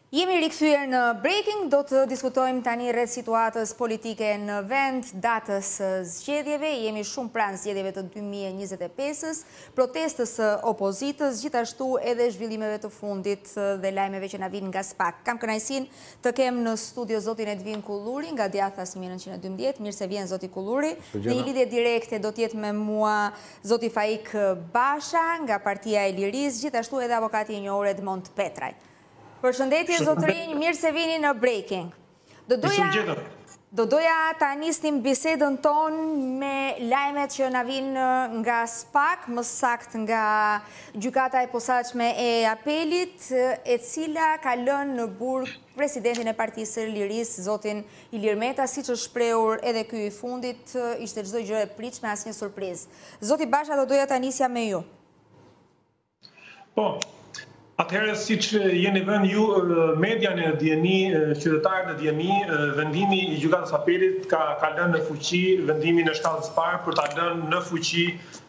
Jemi rikthyer në Breaking, do të diskutojmë tani rreth situatës politike në vend, datës zgjedhjeve. Jemi shumë pranë zgjedhjeve të 2025-s, protestës së opozitës, gjithashtu edhe zhvillimeve të fundit dhe lajmeve që na vijnë nga SPAK. Kam kënaqësinë të kem në studio zotin Edvin Kulluri nga Djathtas 1912. Mirë se vjen zoti Kulluri. Në një lidhje direkte do të jetë me mua zoti Faik Basha nga Partia e Lirisë, gjithashtu edhe avokati i njohur Edmond Petraj. Përshëndetje zotërinj, mirë se vini në Breaking. Do doja ta nisnim bisedën tonë me lajmet që na vinë nga SPAK, më saktë nga gjykata e posaçme e apelit, e cila ka lënë në burg presidentin e Partisë së Lirisë, zotin Ilir Meta, siç është shprehur edhe ky i fundit, ishte çdo gjë e pritshme, asnjë surprizë. Zoti Basha, do doja ta nisja me ju. Po. Atëherë, si që jeni vënë ju, media në djeni, qytetarët në djeni, vendimi i gjykatës apelit ka lënë në fuqi vendimin e shkallës parë për ta lënë në fuqi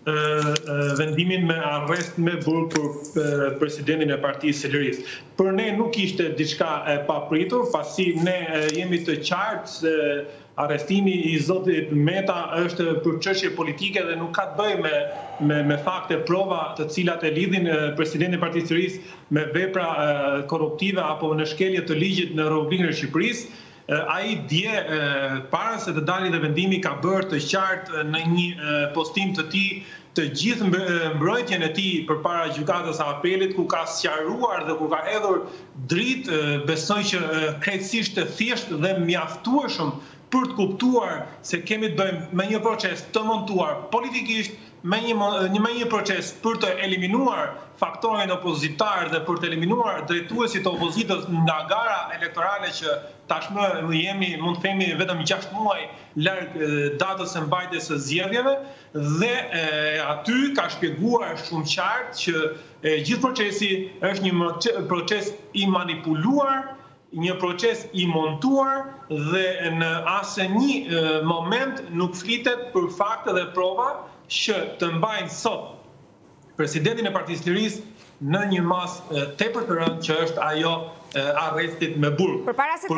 vendimin me arrest me burg për presidentin e Partisë së Lirisë. Për ne nuk ishte diçka e papritur, pasi ne jemi të qartë se arrestimi i zotit Meta është për çështje politike dhe nuk ka të bëjë me fakte, prova të cilat e lidhin presidentin e Partisë së Lirisë me vepra korruptive apo në shkelje të ligjit në Republikën e Shqipërisë. Ai dje, para se të dalë dhe vendimi, ka bërë të qartë në një postim të tij të gjithë mbrojtjen e tij përpara gjykatës së apelit, ku ka sqaruar dhe ku ka hedhur dritë, besoj që krejtësisht të thjeshtë dhe mjaftueshëm për të kuptuar se kemi të bëjmë me një proces të montuar politikisht, me një proces për të eliminuar faktorin opozitar dhe për të eliminuar drejtuesit të opozitës nga gara elektorale që tashmë jemi, mund të themi, vetëm 6 muaj larg datës së mbajtjes së zgjedhjeve, dhe aty ka shpjeguar shumë qartë që gjithë procesi është një proces i manipuluar, një proces i montuar dhe në asnjë moment nuk flitet për fakte dhe prova që të mbajnë sot presidentin e Partisë së Lirisë në një masë tepër të rëndë që është ajo arrestit me burg. Përpara se të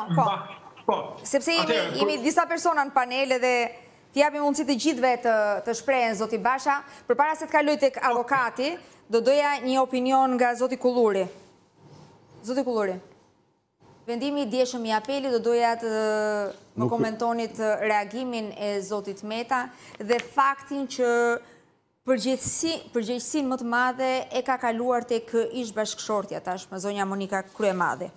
kaloj sepse jemi disa persona në panel dhe t'i japim mundësi të gjithëve të shprehen zoti Basha, përpara se të kaloj tek avokati, do doja një opinion nga zoti Kulluri. Zoti Kulluri. Vendimi i djeshëm i apelit, do doja të më komentonit reagimin e zotit Meta dhe faktin që përgjegjësinë më të madhe e ka kaluar tek ish bashkëshortja tashmë, zonja Monika Kryemadhi.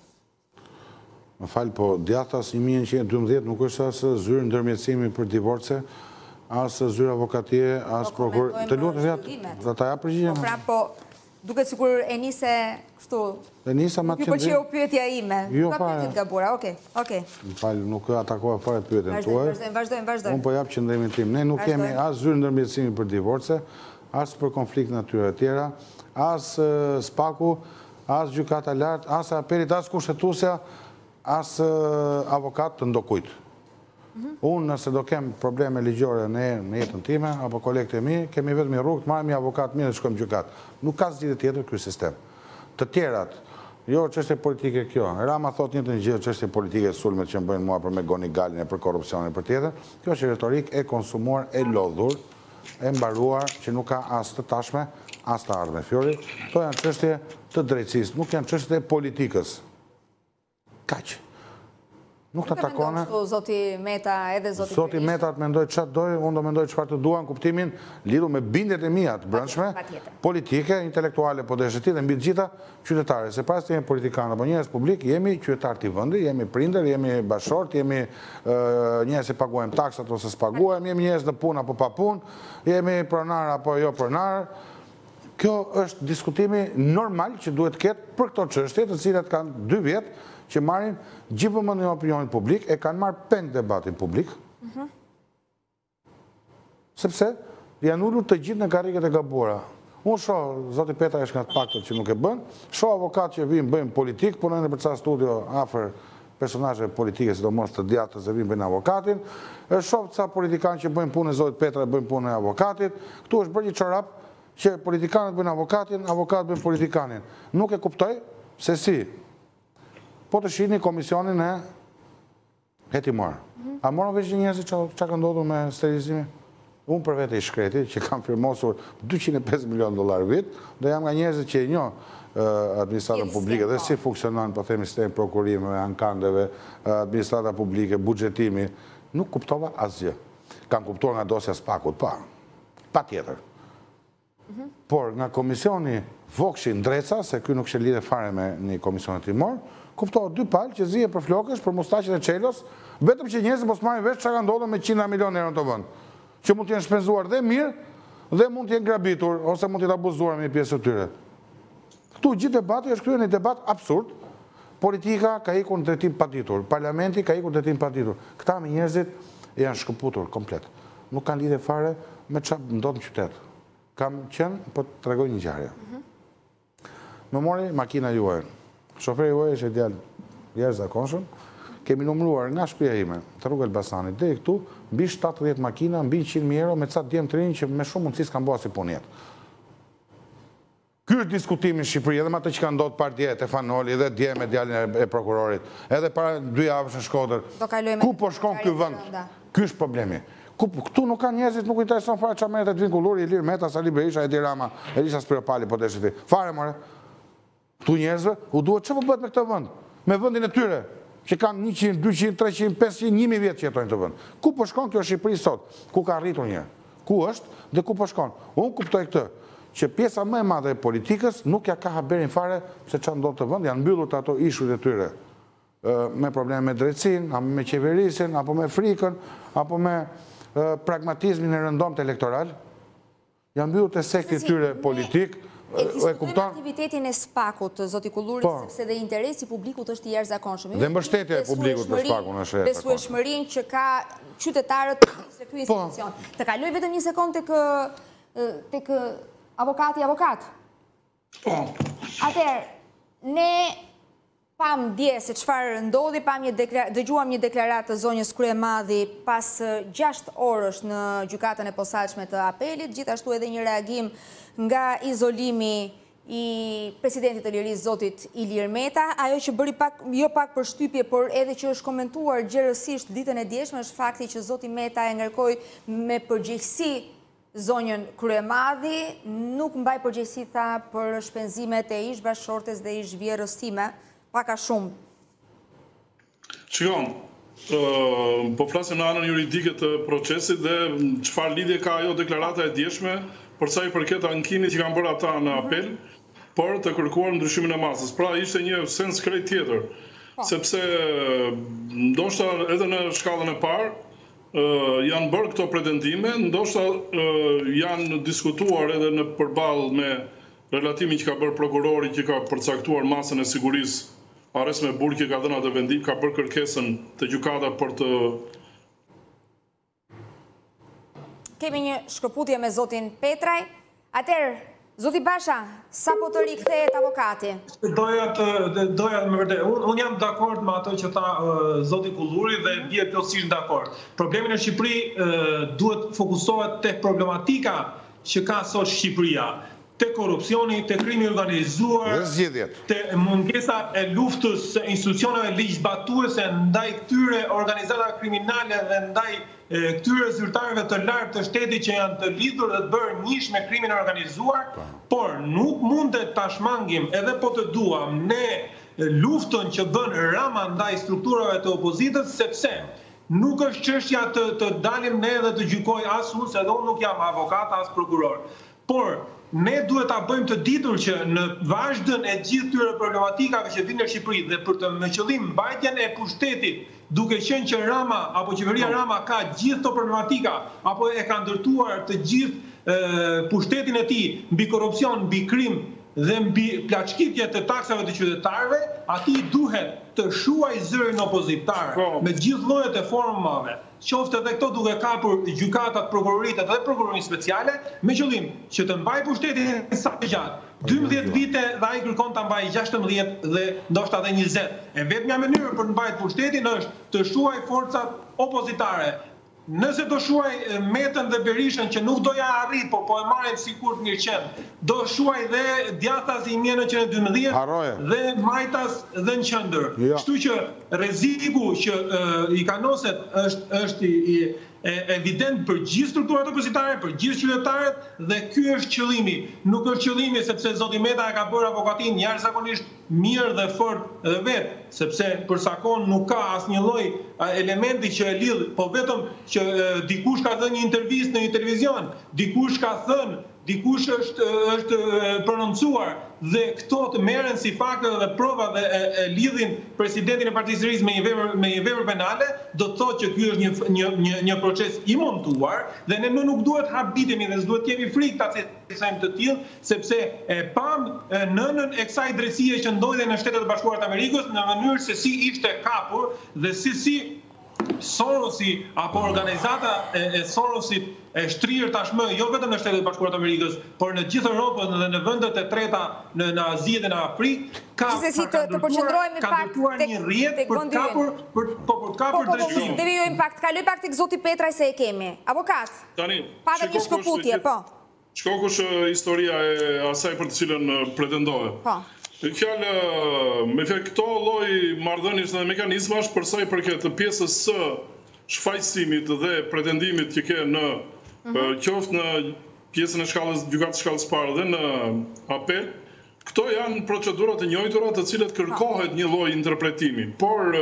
Më fal, po Djathtas 1912 nuk është as zyrë ndërmjetësimi për divorce, as zyrë avokatie, as prokuror. Të lutem do ta jap përgjigjen. Po, duket sikur e nise kështu. E nisa më Ky po çeu pyetja ime. Jo, ka pyetje gabura. Okej. Më fal, nuk atakova fare pyetjen tuaj. Vazhdojmë. Unë po jap qendrimin tim. Ne nuk kemi as zyrë ndërmjetësimi për divorce, as për konflikt natyre të tjera, as SPAK-u, as gjykata lart, as apelit, as kushtetuesja, as avokat të ndokujt. Unë nëse do kem probleme ligjore në jetën time, apo kolegët e mi, kemi vetëm një rrugë të marrim një avokat mirë dhe shkojmë gjykat. Nuk ka zgjidhje tjetër ky sistem. Të tjerat, jo çështje politike kjo. Rama thot një të gjë çështje politike sulmet që më bëjnë mua për me goni galin e për korrupsionin për tjetër. Kjo është retorik e konsumuar, e lodhur, e mbaruar, që nuk ka as të tashme, as të ardhme fjori. To janë çështje të drejtësisë, nuk janë çështje të politikës. Kaq. Nuk të takone. Zoti Meta edhe zoti Zoti Meta të mendoj çfarë doj, unë do mendoj çfarë të dua në kuptimin lidhur me bindjet e mia të brendshme, politike, intelektuale, po deshet dhe mbi të gjitha qytetare. Se pas të jemi politikanë apo njerëz publik, jemi qytetar të vendit, jemi prindër, jemi bashkëshort, jemi njerëz që paguajmë taksat ose s'paguajmë, jemi njerëz në punë apo pa punë, jemi pronar apo jo pronar. Kjo është diskutimi normal që duhet të ketë për këto çështje, të cilat kanë 2 vjet që marrin gjithmonë në opinionin publik, e kanë marrë peng debatin publik, sepse janë ulur të gjithë në karriget e gabuara. Unë shoh, zoti Petra është nga të paktët që nuk e bën, shoh avokat që vinë bëjnë politik, punojnë në përca studio afër personazhe politike, sidomos të Djathtas dhe vinë bëjnë avokatin, shoh ca politikanë që bëjnë punë e zotit Petra bëjnë punë e avokatit, këtu është bërë një çorap që politikanët bëjnë avokatin, avokatët bëjnë politikanin. Nuk e kuptoj se si po të shihni komisionin e hetimor. A morën veç njerëzit që ka ndodhur me sterilizimin? Unë për vete i shkreti, që kam firmosur $205 milion vit, dhe jam nga njerëzit që i njoh administratën publike dhe si funksionon, po themi, sistemi prokurimeve, ankandeve, administrata publike, buxhetimi, nuk kuptova asgjë. Kam kuptuar nga dosja Spakut, pa tjetër. Por nga komisioni Vokshi Ndreca, se ky nuk lidhe fare me një komision hetimor, kuptohet dy palë që zije për flokësh, për mustaqet e Çelos, vetëm që njerëzit mos marrin vesh çka ka ndodhur me 100 milion euro në të vend, që mund të jenë shpenzuar dhe mirë dhe mund të jenë grabitur ose mund të jenë abuzuar me një pjesë të tyre. Këtu gjithë debati është kryer një debat absurd. Politika ka ikur në drejtim paditur, parlamenti ka ikur në drejtim paditur. Këta me njerëzit janë shkëputur komplet. Nuk kanë lidhje fare me çfarë ndodh në qytet. Kam qenë, po të tregoj një ngjarje. Më mori makina juaj. Shoferi juaj është djalë jashtëzakonshëm. Kemi numëruar nga shtëpia ime të rrugë Elbasanit deri këtu mbi 70 makina, mbi 100.000 euro me ca djem të rinj që me shumë mundësi s'kan bërë si punë jetë. Ky është diskutimi në Shqipëri, edhe me atë që ka ndodhur partija e Tefanoli, edhe dje me djalin e prokurorit, edhe para 2 javësh në Shkodër. Ku po shkon ky vend? Ky është problemi. Këtu nuk ka njerëzit, nuk intereson fare çfarë merret Edvin Kulluri, Ilir Meta, Sali Berisha, Edi Rama, Elisa Spiropali, po desh ti. Fare more. Këtu njerëzve u duhet çfarë bëhet me këtë vend? Me vendin e tyre, që kanë 100, 200, 300, 500, 1000 vjet që jetojnë të vend. Ku po shkon kjo Shqipëri sot? Ku ka arritur një? Ku është dhe ku po shkon? Unë kuptoj këtë, që pjesa më e madhe e politikës nuk ja ka haberin fare se çfarë ndodh të vend, janë mbyllur të ato ishujt e tyre. Me probleme me drejtsinë, apo me qeverisin, apo me frikën, apo me pragmatizmin e rëndomt elektoral. Janë mbyllur të sektit tyre politik. E diskutojmë aktivitetin e Spakut, zoti Kulluri, sepse dhe interesi publikut është i jashtëzakonshëm. Dhe mbështetja e publikut për Spakun është e jashtëzakonshme. Besueshmërinë që ka qytetarët se ky institucion. Të kaloj vetëm një sekondë tek avokat. Atëherë, ne pam dje se çfarë ndodhi, dëgjuam një deklaratë të zonjës Kryemadhi pas 6 orësh në gjykatën e posaçme të apelit, gjithashtu edhe një reagim nga izolimi i presidentit të Lirisë, zotit Ilir Meta. Ajo që bëri jo pak për shtypje, por edhe që është komentuar gjerësisht ditën e djeshme është fakti që zoti Meta e ngarkoi me përgjegjësi zonjën Kryemadhi, nuk mbaj përgjegjësi tha për shpenzimet e ish bashkëshortes dhe ish vjerrës time, paka shumë. Shikon, po flasim në anën juridike të procesit dhe çfarë lidhje ka ajo deklarata e djeshme për sa i përket ankinit që kanë bërë ata në apel, por të kërkuar ndryshimin e masës. Pra ishte një sens krejt tjetër, sepse ndoshta edhe në shkallën e parë janë bërë këto pretendime, ndoshta janë diskutuar edhe në përballë me relatimin që ka bërë prokurori që ka përcaktuar masën e sigurisë, arrest me burg që ka dhënë atë vendim, ka bërë kërkesën te gjykata për të. Kemi një shkëputje me zotin Petraj. Atëherë, zoti Basha, sa po të rikthehet avokati? Doja me vërtet. Unë jam dakord me ato që tha zoti Kulluri dhe bie plotësisht dakord. Problemi në Shqipëri duhet fokusohet tek problematika që ka sot Shqipëria. Te korupcioni, te krimi organizuar, te mungesa e luftës së institucioneve ligjzbatuese ndaj këtyre organizatave kriminale dhe ndaj këtyre zyrtarëve të lartë të shtetit që janë të lidhur dhe të bërë njësh me krimin organizuar, por nuk mundet ta shmangim edhe po të duam ne luftën që bën Rama ndaj strukturave të opozitës, sepse nuk është çështja të dalim ne dhe të gjykoj as unë, se edhe unë nuk jam avokat as prokuror. Por ne duhet ta bëjmë të ditur që në vazhdën e gjithë këtyre problematikave që vinë në Shqipëri dhe për të me qëllim mbajtjen e pushtetit, duke qenë që Rama apo qeveria Rama ka gjithë këto problematika apo e ka ndërtuar të gjithë pushtetin e tij mbi korrupsion, mbi krim dhe mbi plaçkitje të taksave të qytetarëve, atij duhet të shuaj zërin opozitare me gjithë llojet e formave, qoftë edhe këto duke kapur gjykatat, prokuroritet dhe prokurorinë speciale, me qëllim që të mbajë pushtetin sa të gjatë. 12 vite dhe ai kërkon ta mbajë 16 dhe ndoshta edhe 20. E vetmja mënyrë për të mbajtur pushtetin është të shuaj forcat opozitare. Nëse do shuaj Metën dhe Berishën që nuk doja arrit, po e marrin sikur të mirëqend, do shuaj dhe djathtas i mia në qenë 12 dhe majtas dhe në qendër. Kështu që rreziku që i kanoset është evident për gjithë strukturat opozitare, për gjithë qytetarët, dhe ky është qëllimi. Nuk është qëllimi sepse zoti Meta e ka bërë avokatin jashtëzakonisht mirë dhe fort dhe vetë, sepse për sa kohë nuk ka asnjë lloj elementi që e lidh, po vetëm që dikush ka dhënë një intervistë në një televizion, dikush ka thënë, dikush është prononcuar dhe këto të merren si fakte dhe prova dhe e lidhin presidentin e Partisë së Ri me një vepër penale, do të thotë që ky është një proces i montuar dhe ne nuk duhet habitemi dhe s'duhet kemi frikë ta thjesojmë të tillë, sepse e pam nënën e kësaj drejtësie që ndodhej në Shtetet e Bashkuara të Amerikës në mënyrë se si ishte kapur dhe si Sorosi apo organizata e Sorosit e shtrirë tashmë jo vetëm në Shtetet e Bashkuara të Amerikës, por në gjithë Europën dhe në vendet e treta në Azi dhe në Afrikë, ka ndërtuar një rrjet për të kapur drejtimin. Devijojmë pak, kaloj pak tek zoti Petraj se e kemi. Avokat. Tani, patë një shkëputje, po. Shkok është historia e asaj për të cilën pretendove. Po. Me fjalë këto lloj marrëdhënies dhe mekanizmash për sa i përket pjesës së shfaqësimit dhe pretendimit që ke në qoftë në pjesën e shkallës gjykatës shkallës parë dhe në apel, këto janë procedurat e njëjtura të cilat kërkohet një lloj interpretimi, por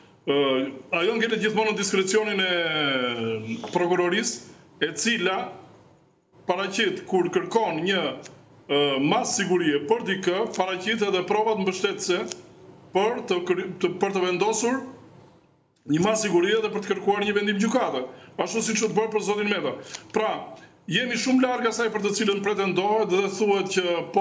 ajo ngjelet gjithmonë në diskrecionin e prokurorisë, e cila paraqit kur kërkon një mas sigurie për dikë, paraqit edhe provat mbështetëse për të vendosur një mas sigurie dhe për të kërkuar një vendim gjykate. Ashtu siç u bërë për zotin Meta. Pra, jemi shumë larg asaj për të cilën pretendohet dhe thuhet që po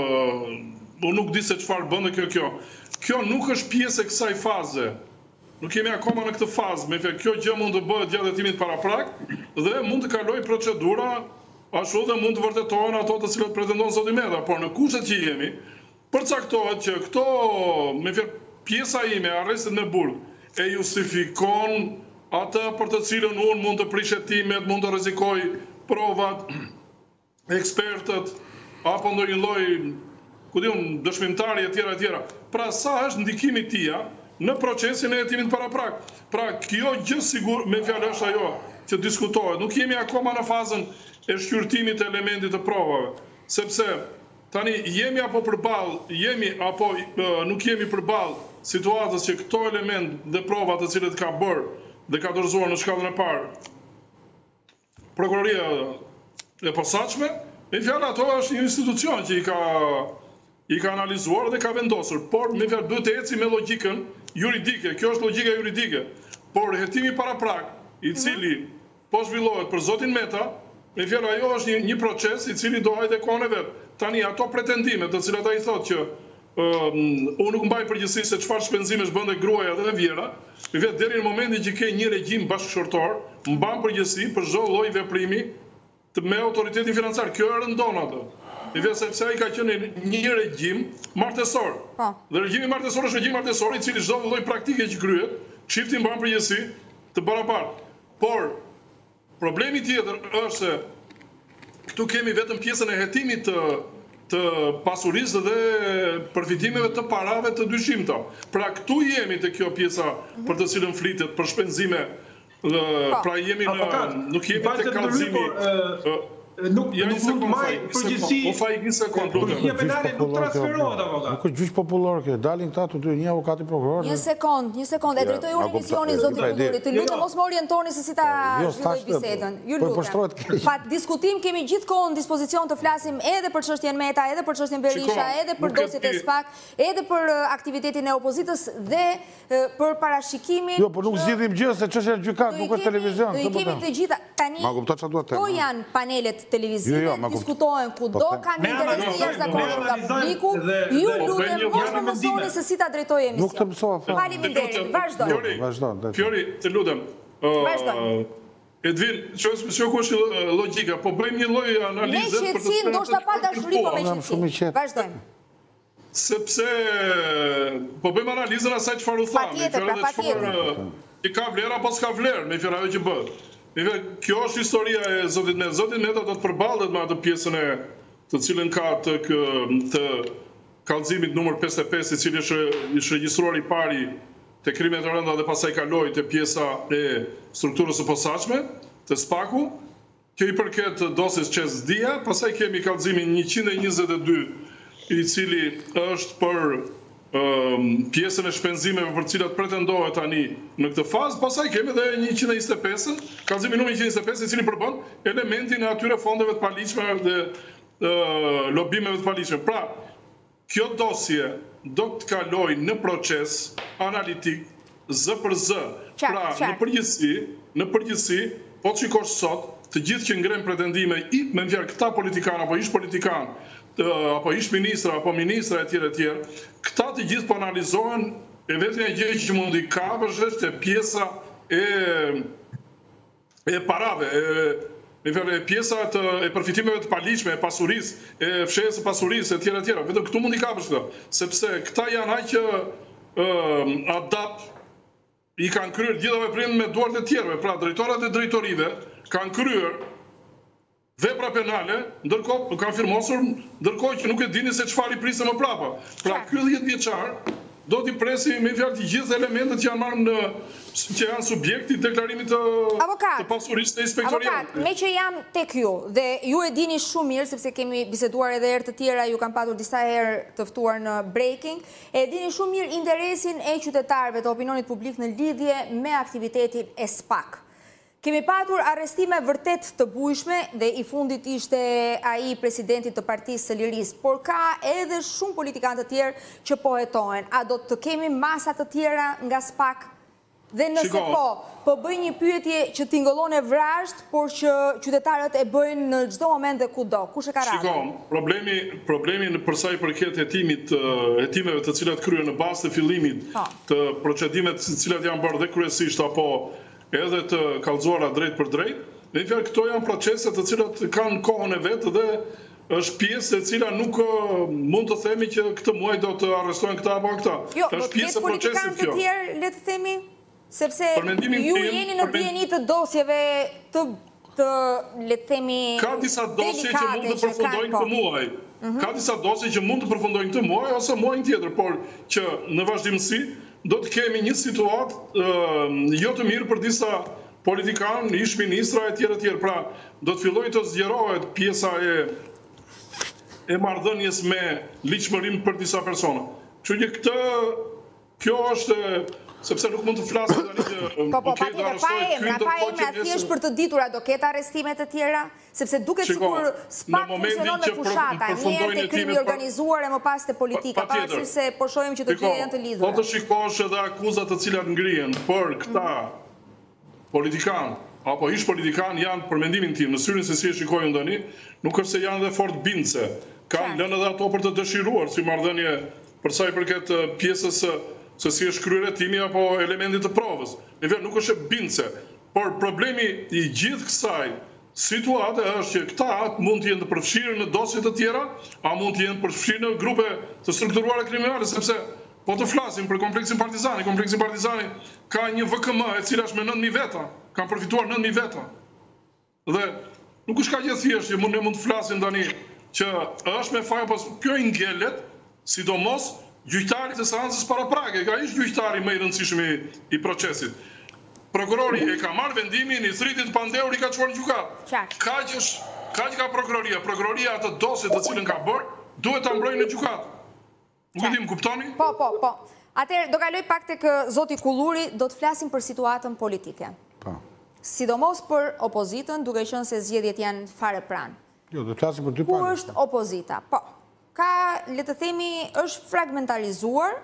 unë nuk di se çfarë bën kjo. Kjo nuk është pjesë e kësaj faze. Nuk jemi akoma në këtë fazë. Me fjalë, kjo gjë mund të bëhet gjatë hetimit paraprak dhe mund të kalojë procedura. Ashtu dhe mund të vërtetohen ato të cilat pretendon zoti Meta, por në kushtet që jemi, përcaktohet që këto, me fjalë, pjesa ime, arrestet me burg, e justifikon atë për të cilën unë mund të prish hetimet, mund të rrezikoj provat, ekspertët, apo ndonjë lloj, ku diun, dëshmimtari etj. Pra sa është ndikimi i tij në procesin e hetimit paraprak. Pra kjo gjë sigur me fjalë është ajo që diskutohet. Nuk jemi akoma në fazën e shqyrtimit të elementit të provave, sepse tani jemi apo nuk jemi përballë situatës që këto element dhe provat të cilët ka bërë dhe ka dorëzuar në shkallën e parë prokuroria e posaçme, me fjalë ato është një institucion që i ka analizuar dhe ka vendosur, por me fjalë duhet të eci me logjikën juridike, kjo është logjika juridike, por hetimi paraprak, i cili po zhvillohet për zotin Meta, me fjalë ajo është një proces i cili do hajde kohën e vet. Tani ato pretendimet të cilat ai thotë që unë nuk mbaj përgjegjësi se çfarë shpenzimesh bënte gruaja dhe vjera, me fjalë deri në momentin që ke një regjim bashkëshortor, mban përgjegjësi për çdo lloj veprimi me autoritetin financiar. Kjo e rëndon atë. Me fjalë sepse ai ka qenë një regjim martesor. Dhe regjimi martesor është regjim martesor i cili çdo lloj praktike që kryhet, çifti mban përgjegjësi të barabartë. Por problemi tjetër është se këtu kemi vetëm pjesën e hetimit të pasurisë dhe përfitimeve të parave të dyshimta. Pra këtu jemi te kjo pjesa për të cilën flitet për shpenzime. Pra jemi nuk jemi te kallëzimi. Nuk mund maj përgjithësi. Po faj një sekond, Përgjithësia penale nuk transferohet avokat. Nuk është gjyq popullor kjo. Dalin këta të dy, një avokat i prokuror. Një sekond, e drejtoj unë emisionin zoti Kullurit. Të lutem mos më orientoni se si ta zhvilloj bisedën. Ju lutem. Pa diskutim kemi gjithkohë në dispozicion të flasim edhe për çështjen Meta, edhe për çështjen Berisha, edhe për dosjet e SPAK, edhe për aktivitetin e opozitës dhe për parashikimin. Jo, por nuk zgjidhim gjë se ç'është gjykat, nuk është televizion. Do i kemi të gjitha tani. Po janë panelet televizive, diskutohen kudo, kanë interes të jashtëzakonshëm nga publiku. Ju lutem mos më mësoni se si ta drejtoj emisionin. Nuk të mësova. Faleminderit. Vazhdo. Fiori, të lutem. Vazhdo. Edvin, që ku është logjika, po bëjmë një lloj analize për të thënë. Ndoshta pa dashuri, po me qetësi. Vazhdojmë. Sepse po bëjmë analizën asaj çfarë u thamë. Patjetër. Që ka vlerë apo s'ka vlerë, me fjalë ajo që bëhet. Kjo është historia e Zotit Meta. Zotit Meta do të përballet me atë pjesën e të cilën ka të kallëzimit numër 55, i cili është regjistruar i pari të krimet të rënda dhe pasaj kaloi të pjesa e strukturës së posaçme, të SPAK-u. Kjo i përket dosjes Qesdia, pasaj kemi kallëzimin 122, i cili është për pjesën e shpenzimeve për cilat pretendohet tani në këtë fazë, pasaj kemi dhe 125, kallëzimi numër 125, i cili përbën elementin e atyre fondeve të paligjshme dhe lobimeve të paligjshme. Pra, kjo dosje do të kaloj në proces analitik zë për zë. Pra, në përgjithësi, po të shikosh sot, të gjithë që ngren pretendime, me fjalë këta politikan apo ish politikan, apo ish ministra, apo ministra e tjerë, këta të gjithë po analizohen e vetëm e gjë që mund i kapësh është pjesa e parave, e pjesa e përfitimeve të paligjshme, e pasurisë, e fshehjes së pasurisë e tjera. Vetëm këtu mund i kapësh këto, sepse këta janë aq adapt i kanë kryer gjitha veprimet me duart e tjerëve. Pra, drejtorat e drejtorive kanë kryer vepra penale, ndërkohë kanë firmosur, ndërkohë që nuk e dini se çfarë i prisën më prapa. Pra, ky 10 vjeçar do t'i presi me fjalë të gjithë elementet që janë marrë që janë subjekti deklarimit të pasurisë të inspektoriale. Avokat, me që jam tek ju dhe ju e dini shumë mirë, sepse kemi biseduar edhe herë të tjera, ju kam patur disa herë të ftuar në breaking, e dini shumë mirë interesin e qytetarëve të opinionit publik në lidhje me aktivitetin e SPAK. Kemi patur arrestime vërtet të bujshme dhe i fundit ishte ai presidentit të Partisë së Lirisë, por ka edhe shumë politikanë të tjerë që po hetohen. A do të kemi masa të tjera nga SPAK? Dhe nëse po bëj një pyetje që tingëllon e vrasht, por që qytetarët e bëjnë në çdo moment dhe kudo. Kush e ka radhën? Problemi për sa i përket hetimeve të cilat kryen në bazë të fillimit të procedimet të cilat janë bërë dhe kryesisht apo edhe të kallëzuara drejt për drejt, dhe në fjalë këto janë procese të cilat kanë kohën e vetë dhe është pjesë e cila nuk mund të themi që këtë muaj do të arrestohen këta apo këta. Jo, do të ketë politikanë të tjerë, le të themi, sepse ju jeni në dieni të dosjeve të le të themi ka disa dosje që mund të përfundojnë këtë muaj. Ka disa dosje që mund të përfundojnë këtë muaj ose muajin tjetër, por që në vazhdimsi do të kemi një situatë jo të mirë për disa politikanë, ish ministra e tjerë. Pra, do të filloj të zgjerohet pjesa e marrëdhënies me ligjshmërinë për disa persona. Kështu që kjo është, sepse nuk mund të flasim tani që pa emra, thjesht për të ditura do ketë arrestime të tjera, sepse duket sikur SPAK funksionon me fushata, një herë te krimi organizuar e më pas te politika, pavarësisht se po shohim që të gjitha janë të lidhura. Po të shikosh edhe akuzat të cilat ngrihen për këta politikan apo ish politikan janë për mendimin tim, në syrin se si e shikojnë tani, nuk është se janë dhe fort bindse. Kanë lënë edhe ato për të dëshiruar si marrëdhënie për sa i përket pjesës se si është kryer hetimi apo elementit të provës. Në fjalë nuk është e bindse, por problemi i gjithë kësaj situate është që këta mund të jenë të përfshirë në dosje të tjera, a mund të jenë përfshirë në grupe të strukturuara kriminale, sepse po të flasim për kompleksin Partizani. Kompleksi Partizani ka një VKM e cila është me 9.000 veta, kanë përfituar 9.000 veta. Dhe nuk është ka gjë thjeshtë që ne mund të flasim tani që është me faj, pas kjo i ngelet, sidomos gjyqtarit e seancës paraprake, ka ish gjyqtari më i rëndësishëm i procesit. Prokurori e ka marrë vendimin, i thritit Pandeur i ka çuar në gjykat. Kaq ka prokuroria. Prokuroria atë dosje të cilën ka bërë, duhet ta mbrojë në gjykat. Nuk e di, më kuptoni? Po. Atëherë do kaloj pak tek zoti Kulluri, do të flasim për situatën politike. Po. Sidomos për opozitën, duke qenë se zgjedhjet janë fare pranë. Jo, do të flasim për dy palë. Ku është opozita? Po. Ka, le të themi, është fragmentarizuar.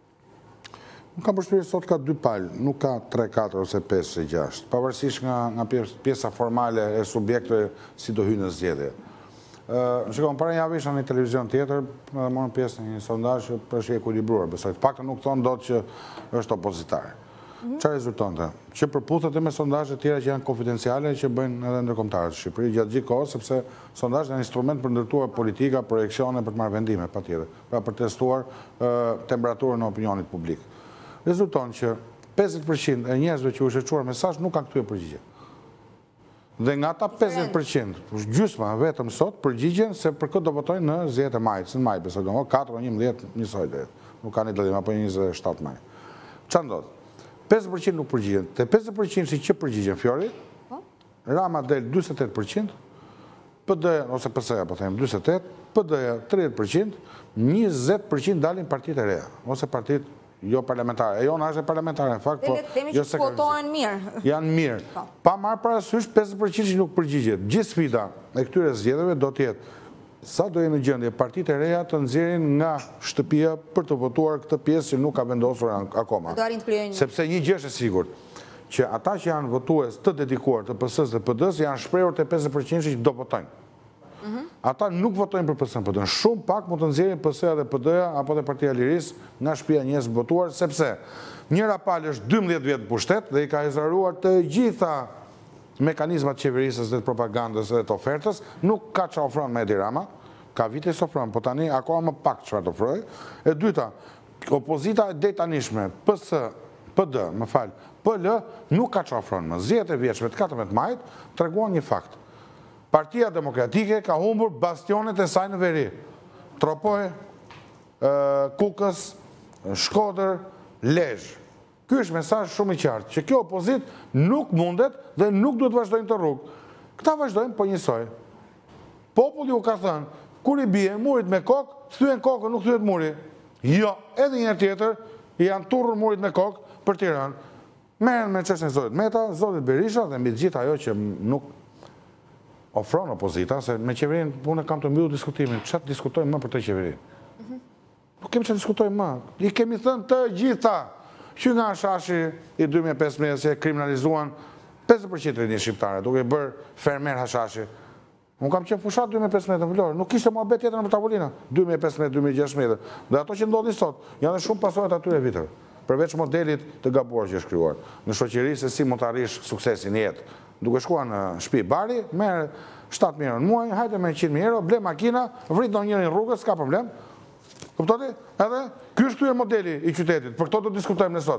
Nuk kam përshtypjen sot ka dy palë, nuk ka 3, 4 ose 5 ose 6, pavarësisht nga pjesa formale e subjekteve si do hyjnë në zgjedhje. Shikon, para javë isha në një televizion tjetër, dhe morën pjesë në një sondazh që është i ekuilibruar, besoj. Të paktën nuk thonë dot që është opozitare. Çfarë rezultonte? Që përputhet me sondazhe tjera që janë konfidenciale që bëjnë edhe ndërkombëtarët në Shqipëri gjatë gjithë kohës, sepse sondazhet janë instrument për ndërtuar politika, projekcione për të marrë vendime, patjetër, pra për testuar temperaturën e opinionit publik. Rezulton që 50% e njerëzve që u shkruar mesazh nuk kanë kthyer përgjigje. Dhe nga ta 50%, gjysma vetëm sot përgjigjen se për këtë do votojnë në 10 majit, në maj, besoj, 4 o 11 njësoj dhe, nuk ka një dëllim, apo 27 maj. Qa ndodhë? 50% nuk përgjigjen, te 50% që përgjigjen Fjori, Rama del 28%, PD, ose PS-ja, po them, 28%, PD-ja 30%, 20% dalin partit e reja, ose partit jo parlamentare. E jona është parlamentare, në fakt, po... Temi që votojnë mirë. Janë mirë. Pa marë parasysh 50% që nuk përgjigjet. Gjithë sfida e këtyre zgjedhjeve do tjetë sa do jenë në gjendje partit e reja të nxjerrin nga shtëpia për të votuar këtë pjesë që nuk ka vendosur akoma. Sepse një gjë është e sigurt, që ata që janë votues të dedikuar të PS-s dhe PD-s janë shprehur te 50% që do votojnë. Ata nuk votojnë për PS-n PD-n. Shumë pak mund të nxjerrin PS-ja dhe PD-ja apo dhe Partia e Lirisë nga shtëpia e njerëzve votuar, sepse njëra palë është 12 vjet në pushtet dhe i ka izraruar të gjitha mekanizmat qeverisës dhe të propagandës dhe të ofertës, nuk ka që ofron me Edi Rama, ka vite së ofron, po tani akoma më pak çfarë të ofrojë. E dyta, opozita e detanishme, PS, PD, më fal, PL, nuk ka që ofron më. Zgjedhjet e vjeçme të 14 majit treguan një fakt. Partia Demokratike ka humbur bastionet e saj në veri. Tropoj, Kukës, Shkodër, Lezhë. Ky është mesazh shumë i qartë, që kjo opozit nuk mundet dhe nuk duhet vazhdojnë të rrugë. Këta vazhdojnë po njësoj. Populli u ka thënë, kur i bie murit me kokë, thyen kokën, nuk thyet muri. Jo, edhe një tjetër, janë turrur murit me kokë për Tiranë. Merren me çështën e Zotit Meta, Zotit Berisha dhe mbi gjithë ajo që nuk ofron opozita, se me qeverinë unë kam të mbyllur diskutimin. Çfarë diskutojmë më për të qeverinë? Nuk kemi çfarë diskutojmë më. I kemi thënë të gjitha që nga shashi i 2015 se kriminalizuan 50% e një shqiptare, duke bërë fermer hashashi. Unë kam qenë fushat 2015 në Vlorë, nuk ishte muhabet tjetër në tavolina, 2015-2016. Dhe ato që ndodhin sot, janë shumë pasojat atyre viteve, përveç modelit të gabuar që është krijuar në shoqëri se si mund të arrish suksesin në jetë. Duke shkuar në shtëpi bari, merr 7.000 euro në muaj, hajde me 100.000 euro, ble makina, vrit ndonjërin rrugës, s'ka problem. Kuptoni? Edhe ky është modeli i qytetit, për këto do diskutojmë ne sot.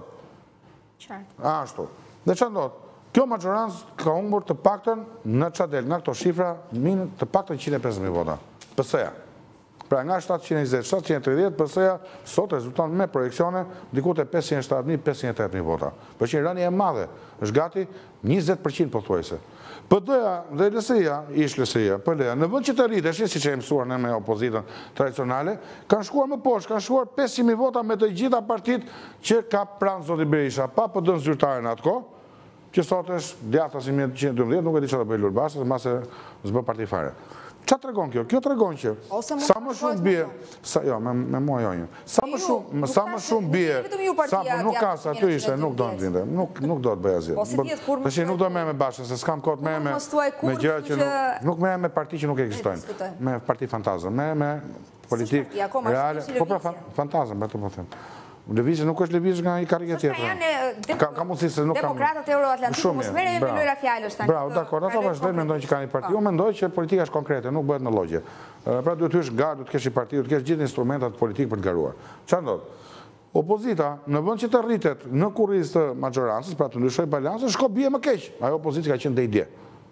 Ashtu. Dhe çfarë ndodh? Kjo majorancë ka humbur të paktën në çadel nga këto shifra të paktën 150.000 vota. PS-ja. Pra nga 720, 730, PS-ja sot rezulton me projeksione diku te 570.000, 580.000 vota. Për që rënja e madhe është gati 20% pothuajse. PD-ja dhe LSI-ja, ish LSI-ja, PL-ja, në vend që të rriteshin, siç e mësuar ne me opozitën tradicionale, kanë shkuar më poshtë, kanë shkuar 500.000 vota me të gjitha partitë që ka pranë Zoti Berisha, pa PD-n zyrtare në atë kohë, që sot është djatha si 1912, nuk e di çfarë do bëj Lurbasa, mbase s'bë parti fare. Qa të regon kjo? Kjo të regon që sa më shumë bie, jo, me mua jonjë, sa më shumë bie, nuk ka sa aty ishte, nuk do në vinde, nuk do të bëja zhjetë. Përshë nuk do me bashkë, se s'kam kohët me gjëra që nuk me parti që nuk ekzistojnë, me parti fantazëm, me politikë reale, po pra fantazëm, beto po them. Lëvizje nuk është lëvizje nga i karike tjetër. Ka mundësi se nuk kam... Demokratët Euro-Atlantikë mos merren me lojra fjalësh tani. Bravo, dakor, ata vazhdojnë mendojnë që kanë një parti. Unë mendoj që politika është konkrete, nuk bëhet në logje. Pra duhet të hysh garë, duhet të kesh një parti, duhet të kesh gjithë instrumentat politikë për të garuar. Çfarë ndodh? Opozita, në vend që të rritet në kurrizë të majorancës, pra të ndryshojë balancën, shko bie më keq. Ajo opozitë ka qenë dejtje.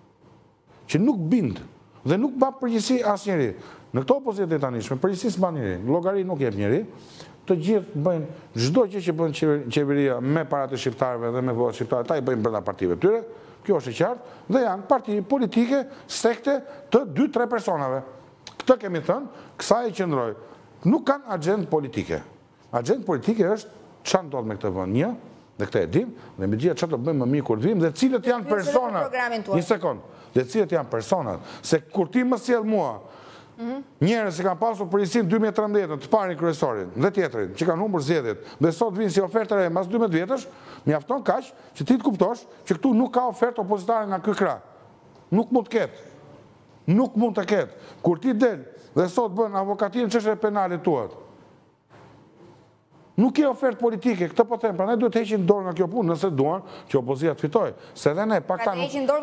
Që nuk bind dhe nuk bën përgjegjësi asnjëri. Në këto opozitë tanishme, përgjegjësi s'ban njëri, llogari nuk jep njëri. Të gjithë bëjnë çdo gjë që bën qeveria me paratë shqiptarëve dhe me votat shqiptare, ta i bëjnë brenda partive tyre. Kjo është e qartë, dhe janë parti politike, sekte të 2-3 personave. Këtë kemi thënë, kësaj i qëndroj. Nuk kanë agjendë politike. Agjendë politike është çfarë ndodh me këtë vend. Një, dhe këtë e dim, dhe me gjithë çfarë do bëjmë më mirë kur vim, dhe cilët janë personat. Një sekond. Dhe cilët janë personat. Se kur ti më sjell mua njerëz që kanë pasur përgjegjësinë 2013 të parin kryesorin dhe tjetrin që kanë humbur zgjedhjet dhe sot vinë si ofertë re mbas 12 vjetësh, mjafton kaq që ti të kuptosh që këtu nuk ka ofertë opozitare nga ky krah. Nuk mund të ketë. Nuk mund të ketë. Kur ti del dhe sot bën avokatinë çështje penale tuat, nuk ke ofertë politike, këtë po them, prandaj duhet të heqin dorë nga kjo punë nëse duan që opozita të fitojë. Se edhe ne pakta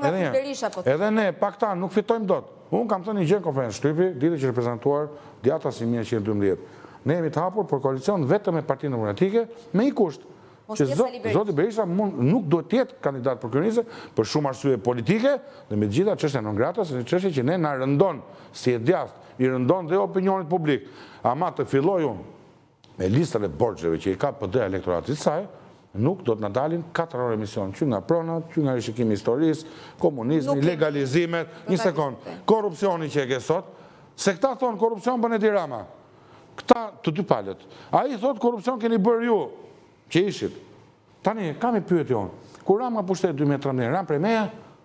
nuk fitojmë dot. Unë kam thënë një gjë në konferencë shtypi, ditë që reprezentuar djata si 1912. Ne jemi të hapur për koalicion vetëm me Partinë Demokratike me një kusht. që Zoti Berisha nuk do tjetë kandidat për kryeministër për shumë arsye politike dhe me gjitha çështja non grata, se çështja që ne na rëndon si e djathtë, i rëndon dhe opinionit publik. Ama të filloj unë me listën e borxheve që i ka PD elektoratit saj, nuk do të na dalin 4 orë emision, që nga pronat, që nga rishikimi historisë, komunizmi, legalizimet, një sekond, korrupsioni që e ke sot, se këta thonë korrupsion bën Edi Rama. Këta të dy palët. A i thotë korrupsion keni bërë ju, që ishit. Tani, kam i pyet jonë, kur Rama pushtet 2013, Rama prej meja,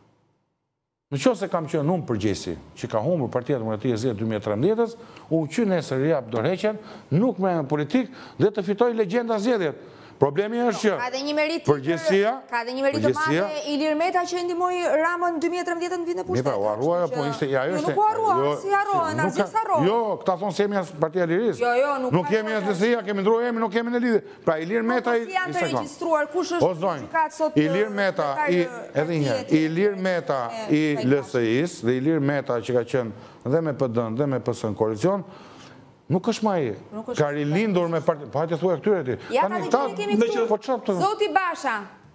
në qo se kam qenë unë përgjesi, që ka humbur Partia Demokratike Zgjedhjet 2013, unë që nesër jap dorëheqjen, nuk me politik dhe të fitoj legjenda zgjedhjet. Problemi është që përgjësia... Ka dhe një merit të madhe Ilir Meta që ndihmoi Ramën 2013 në vit në pushtet. Mi pra, u harrua jo, po ishte... Jo, nuk u harrua, si harrohen, asgjë s'harrohen. Jo, këta thonë se jemi as Partia Lirisë. Jo, nuk kemi as LSI-a, kemi ndruar emrin, nuk kemi në lidhje. Pra, Ilir Meta... Po si janë të regjistruar, kush është gjykat sot... Ilir Meta, edhe njëherë, Ilir Meta i LSI-s dhe Ilir Meta që ka qenë dhe me PD-n dhe me PS-n koalicion, nuk është ma i, ka rilindur me parti, pa hajtë thua e këtyre ti. Ja ka dhe që kemi këtu, Zoti Basha,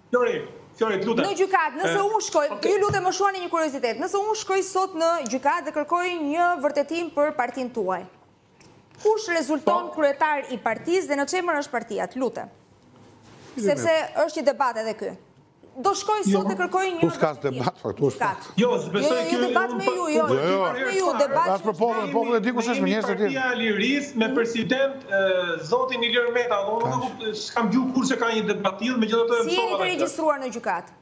në gjykat, nëse unë shkoj, ju lutem më shuani një kuriozitet, nëse unë shkoj sot në gjykat dhe kërkoj një vërtetim për partin tuaj, kush rezulton kryetar i partis dhe në çemër është partia, të lutem, sepse është një debat edhe ky. Do shkoj sot dhe kërkoj një... Tu s'kas debat, faktu është. Jo, s'besoj kjo... Jo, debat me ju, jo, debat... As për popullin e di kush është me njerëz të tjerë. Partia Lirisë me president zotin Ilir Meta, dhe unë s'kam gjuhë kur se ka një debat tillë, megjithatë... Si jeni të regjistruar në gjykat?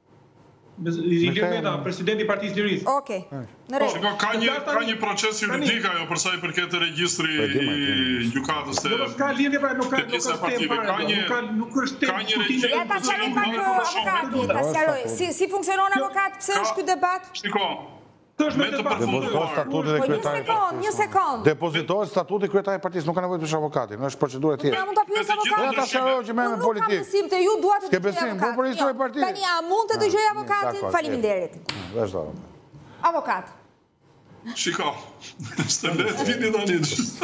Ilir Meta, presidenti i Partisë Lirisë. Okej, në rregull. Ka një proces juridik ajo për sa i përket të regjistri i gjykatës të Ka lidhje pra nuk pjesë partive. Nuk është tem diskutimi. Ja ta sqaroj pak avokati, ta sqaroj. Si funksionon avokat, pse është ky debat? Shiko. Me të Depozitohet statuti dhe kryetari i partisë. Një sekond. Depozitohet statuti kryetari i partisë, nuk ka nevojë të bësh avokatin, është procedurë e tjetër. Mund ta pyes avokatin. Ja ta sqaroj që merrem me politikë. Nuk ka besim te ju, dua të dëgjoj avokatin. Po për historinë e partisë. Tani a mund të dëgjoj avokatin? Faleminderit. Vazhdo. Avokat. Shiko, s'të mbet vini tani.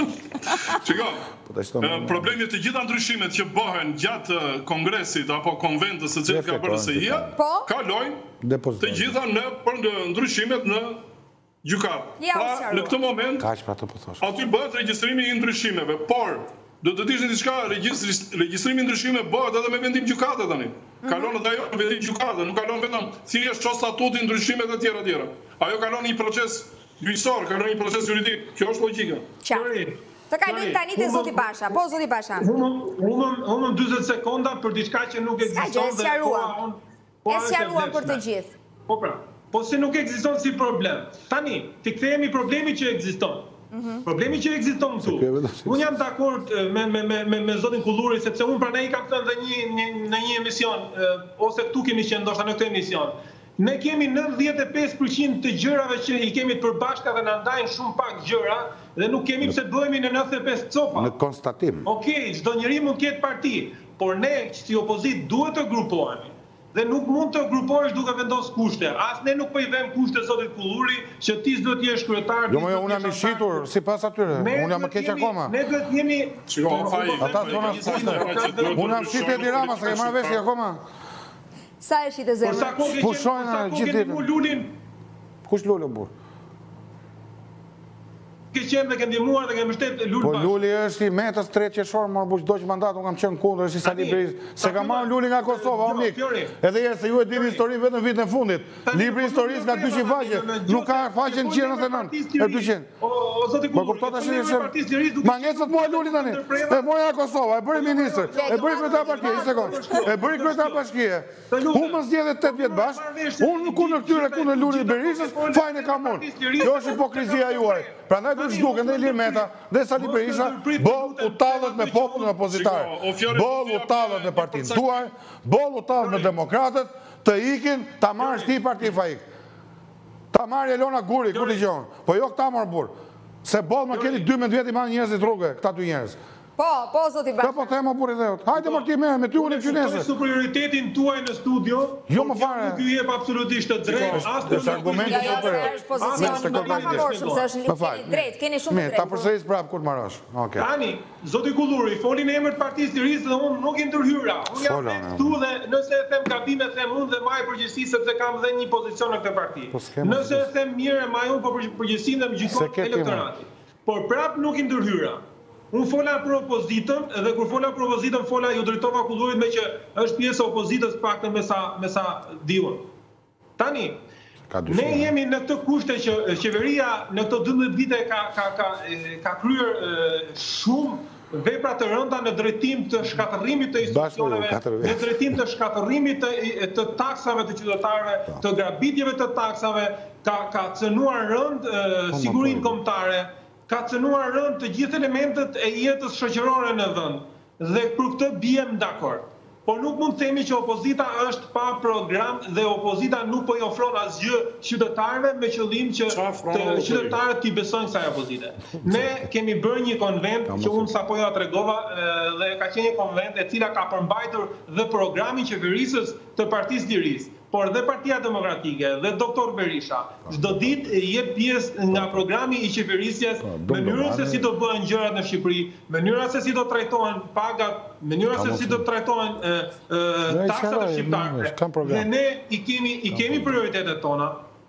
Shiko, problemi të gjitha ndryshimet që bëhen gjatë kongresit apo konventës së cilit ka bërë LSI-a, kalojnë të gjitha për ndryshimet në gjykat. Pra, në këtë moment, aty bëhet regjistrimi i ndryshimeve, por do të dishni diçka, regjistrimi i ndryshimeve bëhet edhe me vendim gjykate tani. Kalon edhe ajo në vendim gjykate, nuk kalon vetëm thjesht ço statuti ndryshimet e tjera. Ajo kalon një proces gjyqësor, kalon një proces juridik. Kjo është logjika. Të kalojmë tani te zoti Basha. Po zoti Basha. Unë 40 sekonda për diçka që nuk ekziston dhe e sqaruam për të gjithë. Po pra, po se nuk ekziston si problem. Tani, ti kthehemi problemi që ekziston. Problemi që ekziston këtu. Unë jam dakord me zotin Kulluri sepse unë pranaj kam thënë në një emision ose këtu kemi qenë ndoshta në këtë emision. Ne kemi 95% të gjërave që i kemi të përbashkëta dhe na ndajnë shumë pak gjëra dhe nuk kemi pse bëhemi në 95 copa. Në konstatim. Okej, çdo njeri mund të ketë parti, por ne si opozit duhet të grupohemi. Dhe nuk mund të grupohesh duke vendosur kushte. As ne nuk po i vëmë kushte zotit Kulluri që ti s'do të jesh kryetar. Jo, unë jam i shitur sipas atyre. Unë jam më keq akoma. Ne duhet jemi ata thonë kushte. Unë jam shitur Edi Rama, s'e marr vesh akoma. Sa e shitë zemra? Pushojnë gjithë ditën. Kush Lulin burr? Ke qenë dhe ke ndihmuar dhe ke mbështet Lul Bash. Po Luli është i Metës 3 qershor, më buq do që mandat, unë kam qenë kundër, është i Sali Berisha. Se ka marrë Luli nga Kosova, o mik. Edhe herë se ju e dini historinë vetëm në vitin e fundit. Libri historisë nga 200 faqe, nuk ka faqe 199, e 200. Po kuptot tash se ma ngecët mua Luli tani. E mori nga Kosova, e bëri ministër, e bëri kryetar partie, një sekond. E bëri kryetar bashkie. Humbën zgjedhjet 8 vjet bash. Unë kundër këtyre, kundër Lulit Berishës, fajin e kam unë. Kjo është hipokrizia juaj. Prandaj duhet zhduken dhe Ilir Meta dhe Sali Berisha, boll u tallet me popullin opozitar, boll u tallet me partinë tuaj, boll u tallet me demokratët, të ikin, ta marrësh ti parti fajik. Ta marrë Elona Guri, ku t'i gjonë, po jo këta marrë burë. Se boll më keni 12 vjet i marrë njerëzit rrugë, këta dy njerëz. Po, zoti Basha. Po themo burri dheut. Hajde më ti me ty unë gjynese. Superioritetin tuaj në studio. Jo më fare. Nuk ju jep absolutisht të drejtë as të argumente superiore. Është pozicion më favorshëm, se është keni drejt, keni shumë drejt. Ta përsëris prapë kur marrësh. Okej. Tani, zoti Kulluri, folin në emër të Partisë së Risë dhe unë nuk i ndërhyra. Unë jam këtu dhe nëse e them gabime them unë dhe maj përgjegjësi sepse kam dhe një pozicion në këtë parti. Nëse e them mirë maj unë po përgjegjësinë dhe më gjykon elektorati. Por prapë nuk i ndërhyra. Unë fola për opozitën, dhe kur fola për opozitën, fola ju drejtova Kullurit me që është pjesë opozitës paktën me sa diun. Tani, ne jemi në këtë kushte që qeveria në këto 12 vite ka kryer shumë vepra të rënda në drejtim të shkatërrimit të institucioneve, në drejtim të shkatërrimit të taksave të qytetarëve, të grabitjeve të taksave, ka cënuar rënd sigurinë kombëtare, ka cënuar rënd të gjithë elementet e jetës shoqërore në vend. Dhe për këtë bijem dakord. Por nuk mund të themi që opozita është pa program dhe opozita nuk po i ofron asgjë qytetarëve me qëllim që qytetarët t'i besojnë kësaj opozite. Ne kemi bërë një konvent që unë sapo ja tregova dhe ka qenë një konvent e cila ka përmbajtur dhe programin qeverisës të Partisë Lirisë, por dhe Partia Demokratike dhe doktor Berisha çdo ditë jep pjesë nga programi i qeverisjes, mënyrën se si do bëhen gjërat në Shqipëri, mënyra se si do trajtohen pagat, mënyra se si do trajtohen taksat e shqiptarëve. Dhe ne i kemi prioritetet tona.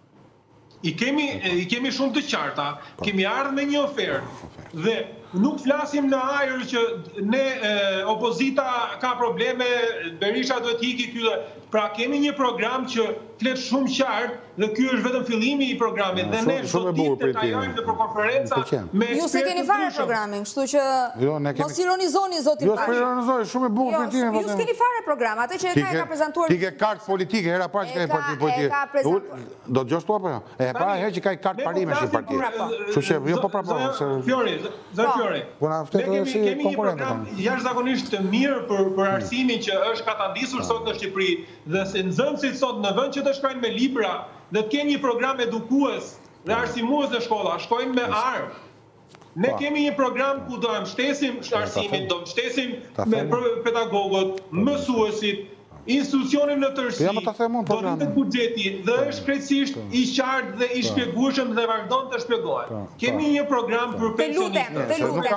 I kemi shumë të qarta, kemi ardhur me një ofertë dhe nuk flasim në ajër që ne opozita ka probleme, Berisha duhet iki ky. Pra kemi një program që flet shumë qartë dhe ky është vetëm fillimi i programit dhe ne çdo ditë detajojmë në konferenca me ju se keni fare programin, kështu që mos ironizoni zoti Basha. Jo, ironizoj, shumë e bukur pritje. Ju s'keni fare program, atë që e ka prezantuar. Ti ke kartë politike, hera parë që ka parti politike. Do të dëgjosh tu apo jo? E para herë që ka kartë parimesh i parti. Kështu që jo po prapo. Fiori. Ne kemi një program jashtëzakonisht të mirë për arsimin që është katandisur sot në Shqipëri. Dhe se nxënësit sot në vend që të shkojnë me libra dhe të kenë një program edukues dhe arsimues në shkolla, shkojnë me armë. Ne kemi një program ku do mbështesim arsimin, do mbështesim me pedagogët, mësuesit, institucionin në tërësi, do rritet buxheti dhe është krejtësisht i qartë dhe i shpjegueshëm dhe vazhdon të shpjegohet. Kemi një program për pensionistët.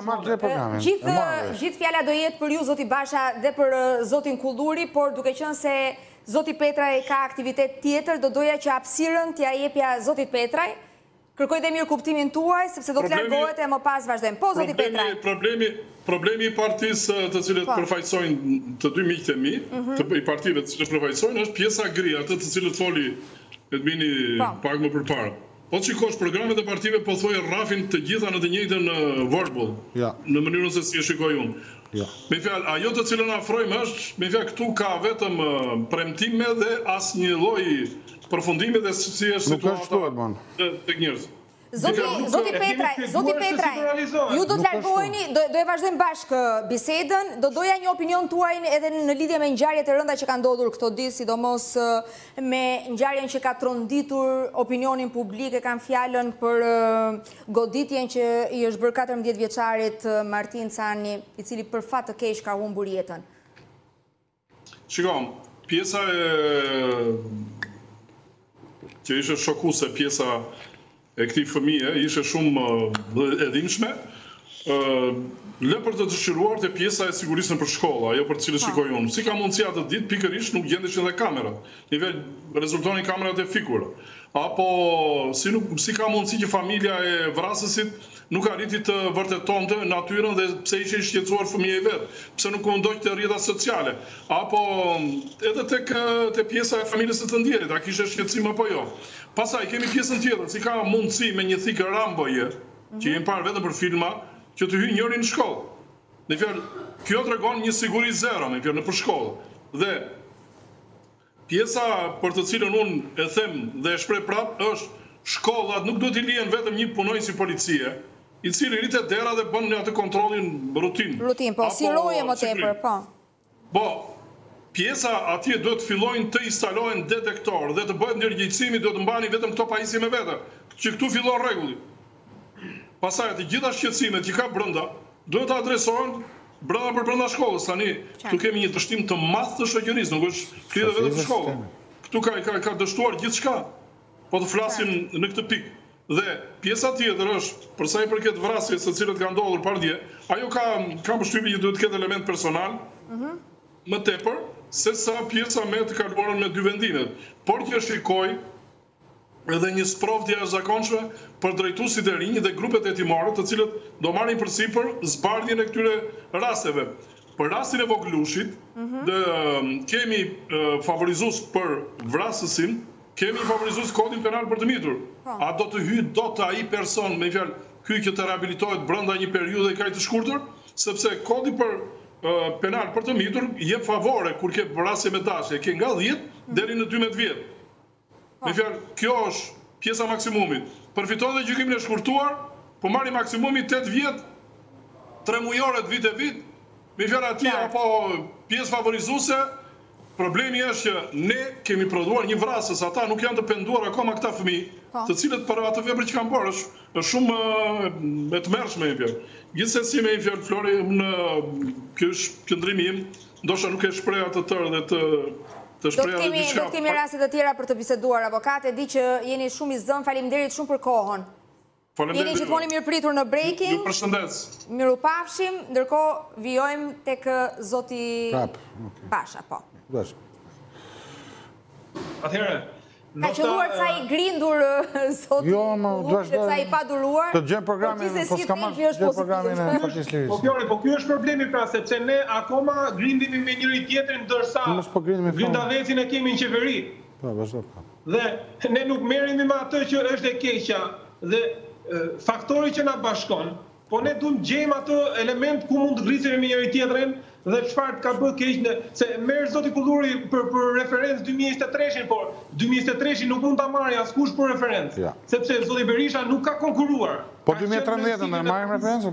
Gjithë fjala do jetë për ju zoti Basha dhe për zotin Kulluri, por duke qenë se zoti Petraj ka aktivitet tjetër, do doja që hapësirën t'ja jepja zotit Petraj. Kërkoj dhe mirë kuptimin tuaj, sepse do të largohet e më pas vazhdojmë. Po, zoti Petraj. Problemi i partisë të cilët përfaqësojnë të dy miqtë e mi, i partive të cilët përfaqësojnë, është pjesa gri, atë të cilët foli Edmini pak më përpara. Po të shikosh programet e partive po thojë rrafin të gjitha në të njëjtën vërbull, në mënyrën se si e shikoj unë. Me fjalë, ajo të cilën afrojmë është, me fjalë këtu ka vetëm premtime dhe asnjë lloj përfundimi dhe si është situata tek njerëzit. Zoti Petraj, ju do të largoheni, do e vazhdojmë bashkë bisedën, do doja një opinion tuaj edhe në lidhje me ngjarjet e rënda që kanë ndodhur këto ditë, sidomos me ngjarjen që ka tronditur opinionin publik, e kanë fjalën për goditjen që i është bërë 14 vjeçarit Martin Cani, i cili për fat të keq ka humbur jetën. Shikom, pjesa që ishte shokuese, pjesa e këtij fëmije ishte shumë e dhimbshme. Le për të dëshiruar të pjesa e sigurisë për shkolla, ajo për të cilën shikoj unë. Si ka mundësi atë ditë pikërisht nuk gjendeshin edhe kamerat. Nivel rezultonin kamerat e fikura. Apo si ka mundësi që familja e vrasësit nuk arriti të vërtetonte natyrën dhe pse ishte i shqetësuar fëmijë i vet, pse nuk mundoi të rrjetat sociale, apo edhe tek pjesa e familjes së të ndjerit, a kishte shqetësim apo jo. Pastaj kemi pjesën tjetër, si ka mundësi me një thikë Ramboje, që jemi parë vetëm për filma, që të hyjë njëri në shkollë. Në fjalë, kjo tregon një siguri zero në fjalë nëpër shkollë. Dhe pjesa për të cilën unë e them dhe e shpreh prapë është shkollat nuk do t'i lihen vetëm një punonjës i policie, i cili rritet dera dhe bën atë kontrollin rutinë. Rutinë, po si lloje më tepër, po. Po, pjesa atje duhet të fillojnë të instalohen detektor dhe të bëhet ndërgjegjësimi, do të mbani vetëm këto pajisje me vete, që këtu fillon rregulli. Pastaj të gjitha shqetësimet që ka brenda, duhet të adresohen brenda për brenda shkollës. Tani, këtu kemi një dështim të madh të shoqërisë, nuk është thjesht vetëm shkolla. Këtu ka dështuar gjithçka. Po të flasim në këtë pikë. Dhe pjesa tjetër është, për sa i përket vrasjes së cilët kanë ndodhur pardje, ajo ka përshtypjen që duhet të ketë element personal, më tepër se sa pjesa me të kaluarën me dy vendimet. Por që shikoj edhe një sprovë jashtëzakonshme për drejtuesit e rinj dhe grupet hetimore, të cilët do marrin përsipër zbardhjen e këtyre rasteve. Për rastin e Voglushit, kemi favorizues për vrasësin, kemi favorizues kodin penal për të mitur. A do të hyjë dot ai person, me fjalë, ky që të rehabilitohet brenda një periudhe kaq të shkurtër, sepse kodi për penal për të mitur jep favore kur ke vrasje me dashje, ke nga 10 deri në 12 vjet. Me fjalë, kjo është pjesa maksimumit. Përfiton dhe gjykimin e shkurtuar, po marri maksimumi 8 vjet, 3 mujore të vit e vit. Me fjalë atje apo pjesë favorizuese. Problemi është që ne kemi prodhuar një vrasës, ata nuk janë të penduar akoma këta fëmijë, të cilët për atë vepër që kanë bërë është shumë e tmerrshme e fjalë. Gjithsesi me fjalë Flori, ky është qëndrimi im, ndoshta nuk e shpreh atë tërë dhe të shpreh edhe diçka. Do të kemi raste të tjera për të biseduar, avokate, di që jeni shumë i zënë, faleminderit shumë për kohën. Jeni gjithmonë mirëpritur në Breaking. Ju përshëndes. Mirupafshim, ndërkohë vijojmë tek zoti Basha, po. Atëherë, ka qëlluar ca i grindur zoti dhe ca i paduruar. Të gjëm programin, po s'ka marrë gjëm programin e Partisë Lirisë. Po Fjori, po ky është problemi pra, sepse ne akoma grindimi me njëri tjetrin, ndërsa grindavecin e kemi në qeveri. Po, vazhdo. Dhe ne nuk merremi me atë që është e keqja dhe faktori që na bashkon, po ne duhet gjejmë atë element ku mund të grisemi me njëri tjetrin dhe çfarë ka bërë keq, se merr zoti Kulluri për referencë 2023-shin, por 2023-shin nuk mund ta marrë askush për referencë, sepse zoti Berisha nuk ka konkurruar. Po 2013-ën e marrim referencë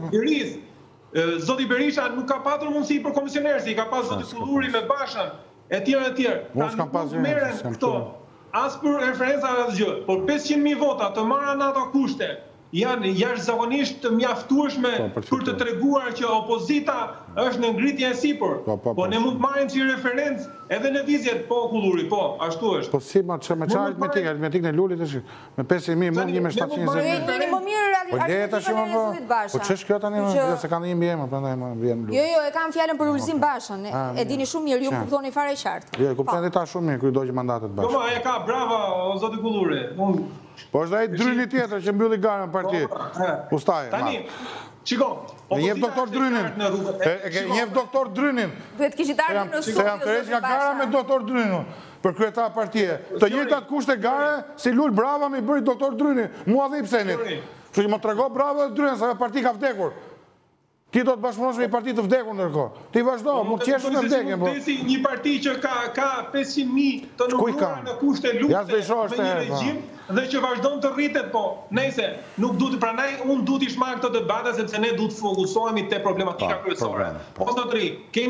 apo? Zoti Berisha nuk ka patur mundësi për komisioner, si ka pas zoti Kulluri me Bashën, etj. Mos kam pas këto. As për referenca asgjë, por 500.000 vota të marrën ato kushte janë jashtëzakonisht të mjaftueshme për të treguar që opozita është në ngritje e sipër. Po ne mund të marrim si referencë edhe në vizjet, po Kulluri, po, ashtu është. Po si me çfarë aritmetikën e Lulit është me 500.000 mund një me 720.000. Jeni më mirë aritmetikën e Zotit Basha. Po ç'është kjo tani, se kanë një emër, prandaj më vjen Lut. Jo, e kam fjalën për Ulzim Bashën. E dini shumë mirë, ju kuptoni fare qartë. Jo, e kuptoni ta shumë mirë, kur do që mandatet Bashë. Po, ai ka brava o zoti Kulluri. Po është ai dryni tjetër që mbylli garën parti. Ustaj. Tani, shiko. E njeh doktor Drynin. E njeh doktor Drynin. Duhet kishit ardhur në studio. Se janë tërheq nga gara me doktor Drynin për kryetar partie. Të njëjtat kushte gare si Lul Brava me bëri doktor Drynin. Mua dhe Ipsenit. Kështu që më trego Brava dhe Drynin sa parti ka vdekur. Ti do të bashkëpunosh me një parti të vdekur ndërkohë. Ti vazhdo, mund të qesh në vdekje, po. Një parti që ka 500.000 të numëruar në kushte lufte me një regjim dhe që vazhdon të rritet, po. Nëse nuk duhet, prandaj unë duhet të shmang këtë debate sepse ne duhet të fokusohemi te problematika kryesore. Po zotëri,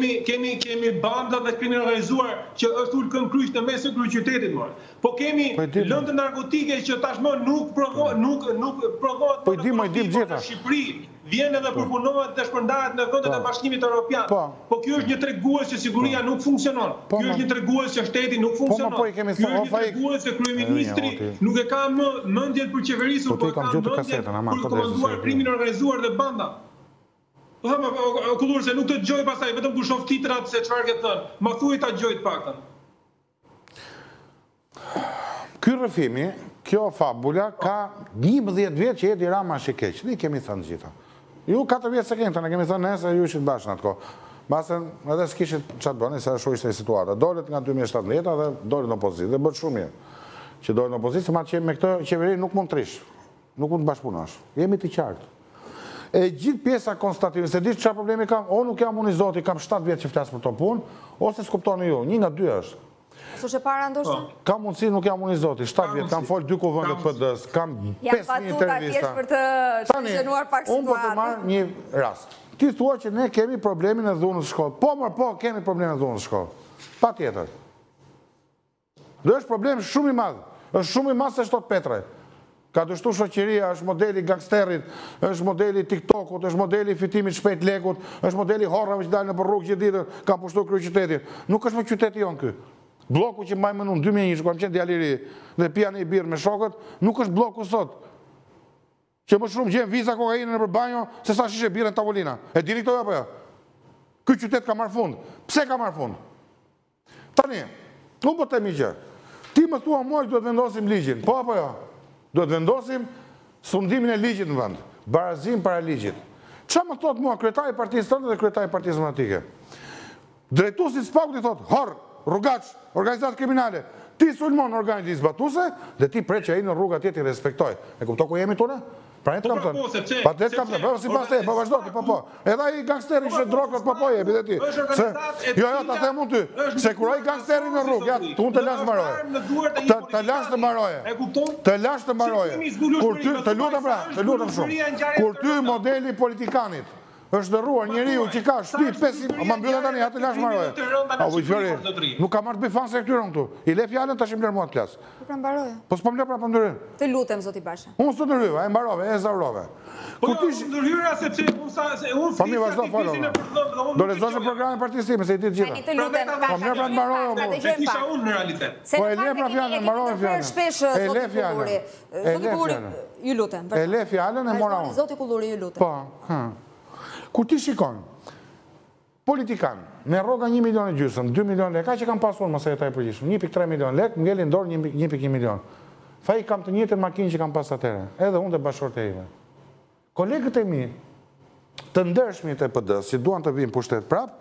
kemi banda dhe krimin organizuar që është ulë këmbë kryq në mes të kryeqytetit, më. Po kemi lëndë narkotike që tashmë nuk provohet në Shqipëri. Vjen edhe përpunohet dhe shpërndahet në vendet e Bashkimit Evropian. Po kjo është një tregues që siguria nuk funksionon. Kjo është një tregues që shteti nuk funksionon. Kjo është një tregues që kryeministri nuk e ka më mendjen për qeverisur, por ka mendjen për komanduar krimin organizuar dhe banda. Po thamë, Kullur, se nuk të dëgjoj pastaj, vetëm kur shoh titrat se çfarë ke thënë. Ma thuaj ta dëgjoj të paktën. Ky rrëfimi, kjo fabula ka 11 vjet që Edi Rama është i keq. Ne kemi thënë gjitha. Ju 4 vjetë se kemi thënë, ne kemi thënë nëse ju ishit bashkë në atë kohë. Basën edhe s'kishit qatë bëni, se është ishte situata. Dolet nga 2017 dhe dolet në opozitë, dhe bërë shumë mirë. Që dolet në opozitë, se ma që me këtë qeveri nuk mund të rish, nuk mund të bashkëpunosh. Jemi të qartë. E gjithë pjesa konstative, se di çfarë problemi kam, o nuk jam unë i zoti, kam 7 vjetë që flasë për të punë, ose s'kuptoni ju, 1 nga 2 është. Së para ndoshta? Kam mundësi, nuk jam unë i zoti, 7 vjetë, kam folë 2 kuvëndet PD-s, kam 5.000 intervista. Për të qëzënuar pak situatë. Unë po të marrë një rast. Ti thua që ne kemi problemin e dhunës shkollë. Po, kemi problemin e dhunës shkollë. Pa tjetër. Dhe është problem shumë i madhë. është shumë i madhë se shtot Petraj. Ka dështu shoqëria, është modeli gangsterit, është modeli TikTokut, është modeli fitimit shpejt lekut, është modeli horrave që dalë në për rrugë gjithë ditën, ka pushtu kryeqytetin. Nuk është më qyteti jonë ky. Bloku që mbaj mënun 2001, që kam qenë djaliri dhe pija një birë me shokët, nuk është bloku sot. Që më shumë gjenë viza kokainë në për banjo, se sa shishe birë në tavolina. E dini këto apo jo? Ky qytet ka marrë fund. Pse ka marrë fund? Tani, unë po temi që, ti më thua mua që duhet vendosim ligjin, po apo jo? Duhet vendosim sundimin e ligjit në vend, barazim para ligjit. Qa më thot mua kryetari i partisë tënde dhe kryetari i partisë demokratike? Drejtuesi SPAK-ut i thot, horr, rrugaç, organizatë kriminale, ti sulmon organizat zbatuse dhe ti pre që ai në rruga tjetër i respektoj. E kupton ku jemi tonë? Pra e të kam thënë. Pa të kam thënë, si pas te, po vazhdo ti, po. Edhe ai gangsteri që drogët, po jepi dhe ti. Jo, ta them unë ty, se kur ai gangsteri në rrugë, ja, tu unë të lash të mbaroje. Të lash të mbaroje. Të lash të mbaroje. Kur ty, të lutem shumë. Kur ty modeli politikanit është dërruar njeriu që ka shtëpi 500, ma mbyllë tani, atë lash mbaroje. A Fjori, nuk ka marrë të bëj fanse këtyre këtu. I le fjalën tash më lër mua të flas. Po pra mbaroje. Po s'po më lë pra po ndryr. Të lutem zoti Basha. Unë s'u ndryva, e mbarove, e zaurove. Po ndryra sepse unë po mi vazhdo falo. Do lexosh programin e partisë time se i di të gjitha. Të lutem. Po më lë pra mbaroje. Se kisha unë në realitet. Po e le pra fjalën, mbarove fjalën. Shpesh zoti Kulluri. Zoti Kulluri, ju lutem. E le fjalën e mora unë. Zoti Kulluri, ju lutem. Po, kur ti shikon, politikan, me rroga 1,5 milion, 2 milion lek, ka që kam pasur më se jetaj përgjishëm, 1,3 milion lek, më ngelin dorë 1,1 milion. Fa i kam të njëtën makinë që kam pas atere, edhe unë dhe bashkërët e ive. Kolegët e mi, të ndërshmit e PD-s, që duan të vinë pushtet prap,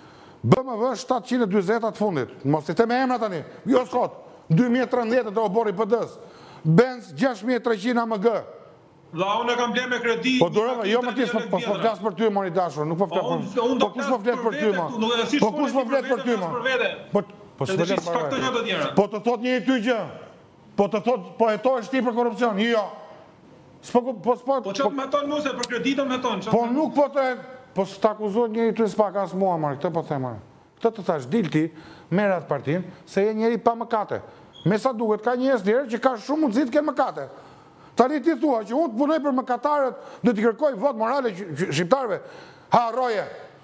BMW 720 atë fundit, mos të me emra tani, jo sot, 2013 të obori PD-s, Benz 6300 AMG, Dha unë e kam ble me kredi. Po dureva, jo më tisë, po flas për ty, mori dashur, nuk po flas për ty. Po kush po flet për ty, ma? Po kush po flet për ty, ma? Po s'flet për ty. Po të thot një ty gjë. Po të thot, po hetojsh ti për korupcion, jo. Po që me tonë muse, për kreditën me tonë. Po nuk po të... Po s'takuzot një ty s'pak as mua, marë, këtë po të thema. Këtë të thash, dil ti, merë atë partin, se je njeri pa mëkate. Me sa duket, ka një esdjerë që ka shumë mundësit ke mëkate. Tani ti thua që unë të punoj për mëkatarët dhe t'i kërkoj vot morale shqiptarve. Ha, roje.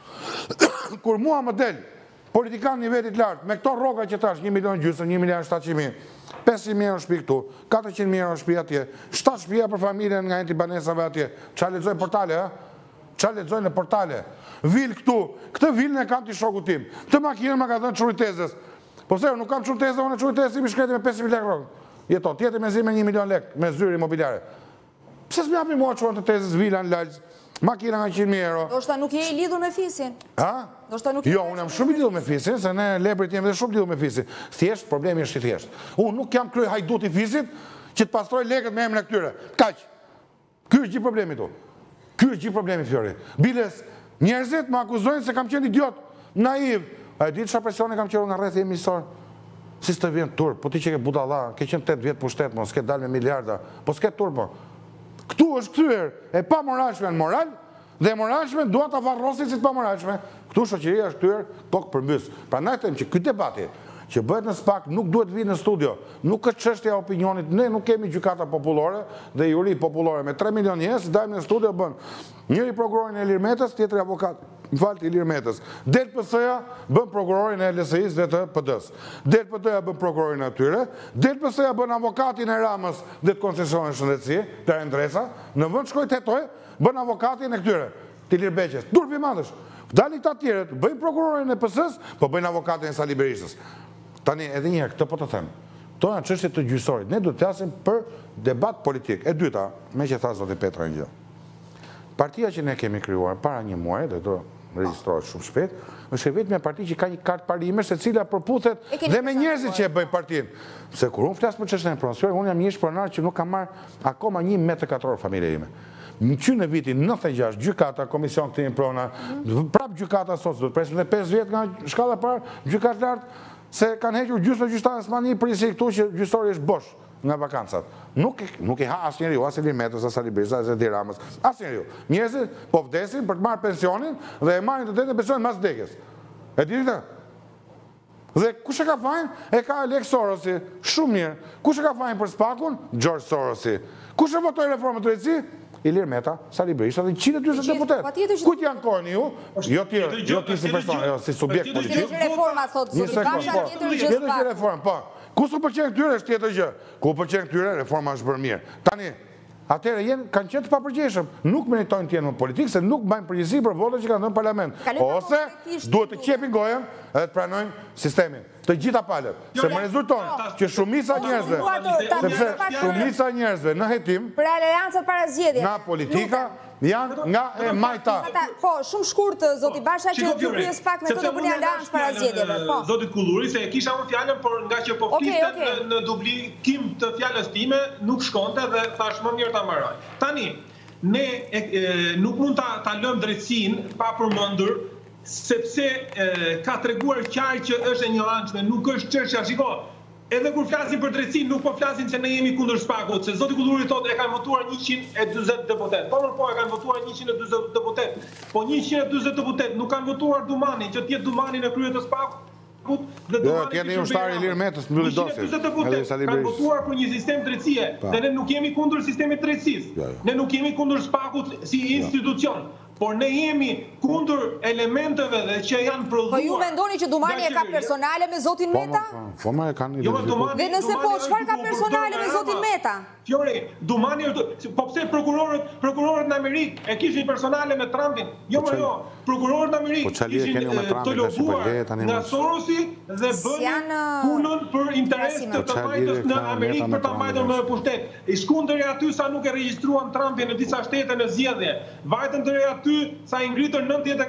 Kur mua më del, politikan nivelit lartë, me këto roga që tash, 1,7 milion, 1,700,000, 500.000 euro shpi këtu, 400.000 euro shpi atje, 7 shpia për familjen nga enti banesave atje. Qa lexoj portale, ha? Qa lexoj në portale? Vil këtu, këtë vilën e kam t'i shoku tim. Këtë makinën më ka dhënë Çurritezës. Po se, nuk kam Çurritezë, unë Çurritezës i shkreti me 500.000 lekë rogë. Jeton, tjetër me zi me 1 milion lek, me zyri imobiliare. Pse s'mi api mua qërën të tezës, vila në lalës, makina nga 100.000 euro. Do shta nuk je i lidhur me fisin. Ha? Jo, unë jam shumë i lidhur me fisin, se ne leprit jemi dhe shumë lidhur me fisin. Thjesht, problemi është i thjesht. Unë nuk jam kryoj hajdut i fisit, që të pastroj leket me emrin e këtyre. Kaq. Ky është gjithë problemi tu. Ky është gjithë problemi, Fjori. Biles, njerëzit më akuzojnë se kam qenë idiot, naiv. A e ditë çfarë presioni kam qenë nga rreth e emisor? Si s'të vjen turp, po ti që ke budalla, ke qenë 8 vjetë pushtet, mo, s'ke dalë me miliarda, po s'ke turp, po. Këtu është kthyer e pa moralshme në moral, dhe moralshme duan ta varrosin si të pa moralshme. Këtu shoqëria është kthyer tokë përmbys. Prandaj them që ky debati që bëhet në SPAK nuk duhet vinë në studio. Nuk është çështja e opinionit. Ne nuk kemi gjykata popullore dhe juri popullore me 3 milion njerëz, dajmë në studio bën njëri prokurorin e Ilir Metës, tjetri avokat. M'fal Ilir Metës. Del PS-ja bën prokurorin e LSI-s dhe të PD-s. Del PD-ja bën prokurorin e atyre. Del PS-ja bën avokatin e Ramës dhe të koncesionit shëndetësi, të Endresa. Në vend shkoj të hetoj, bën avokatin e këtyre, të Ilir Beqes. Turpi madhësh. Dalin këta tjerët, bëjnë prokurorin e PS-s, po bëjnë avokatin e Sali Berishës. Tani, edhe njërë, këtë po të them. To janë çështje të gjyqësorit. Ne duhet të flasim për debat politik. E dyta, me që tha zoti Petra një gjë. Partia që ne kemi krijuar para një muaji, dhe do regjistrohet shumë shpejt, është e vetmja parti që ka një kartë parimesh e cila përputhet dhe me njerëzit që e bëjnë partinë. Se kur unë flas për çështjen e pronësor, unë jam një pronar që nuk kam marrë akoma 1 metër katror familje ime. Në qynë e vitin 96, gjykata, komision këtë një prona, prap gjykata sot, do të presim dhe 5 vjet nga shkalla parë, gjykat lartë, se kanë hequr gjysmë në gjyqtarës mani prisi këtu që gjyqtori është bosh nga vakancat. Nuk i ha asë njeri, as Ilir Metës, as Sali Berishës, as Edi Ramës, asë njeri. Njerëzit po vdesin për të marrë pensionin dhe e marrin të detin pensionin mas vdekjes. E dini ta? Dhe kush e ka fajin? E ka Alex Sorosi. Shumë mirë. Kush e ka fajin për Spakun? George Sorosi. Kush e votoi reformën drejtësi? Ilir Meta, Sali Berisha dhe 140 deputet. Kujt janë kohën ju? Jo ti si person, jo si subjekt politik. Tjetër reforma, thot Zoti Basha, tjetër gjë Spaku. Tjetër reforma, po. Ku s'u pëlqen këtyre është tjetër gjë. Ku pëlqen këtyre, reforma është bërë mirë. Tani, atëherë kanë qenë të papërgjeshëm. Nuk meritojnë të jenë në politikë, se nuk bajnë përgjegjësi për votat që kanë dhënë në parlament. Ose duhet të qepin gojën edhe të pranojnë sistemin. Të gjitha palët. Se më rezulton që shumica njerëzve në hetim, për aleancat para zgjedhjeve, nga politika, janë nga e majta. Po, shumë shkurt, Zoti Basha, që të kryes pak me këtë bëni aleancë para zgjedhjeve. Zotit Kulluri, se kisha unë fjallën, por nga që po fliste në dublikim të fjallës time, nuk shkonte dhe thash më mirë ta mbaroj. Tani, ne nuk mund ta lëmë drejtësinë pa përmendur, sepse ka treguar qartë që është e njëanshme, nuk është çështja, shiko. Edhe kur flasin për drejtësinë, nuk po flasin se ne jemi kundër Spakut, se Zoti Kulluri thotë e kanë votuar 140 deputet. Po e kanë votuar 140 deputet. Po 140 deputet nuk kanë votuar Dumanin, që të jetë Dumani në krye të Spakut. Tjetë një ushtari Ilir Metës mbylli dosin. Kanë votuar për një sistem drejtësie, dhe ne nuk jemi kundër sistemit drejtësisë. Ne nuk jemi kundër Spakut si institucion. Por ne jemi kundër elementeve dhe që janë prodhuar. Po ju mendoni që Dumani e ka personale me Zotin Meta? Po ma e kanë Dhe nëse po, çfarë ka personale me Zotin Meta? Fjori, Dumani, po pse prokurorët në Amerikë e kishin personale me Trumpin? Jo, prokurorët në Amerikë kishin të lobuar nga Sorosi dhe bënin punën për interes të majtës në Amerikë për ta majtën në pushtet. I shkundëri aty sa nuk e regjistruan Trumpin në disa shtete në zgjedhje. Vajtën deri aty sa i ngritën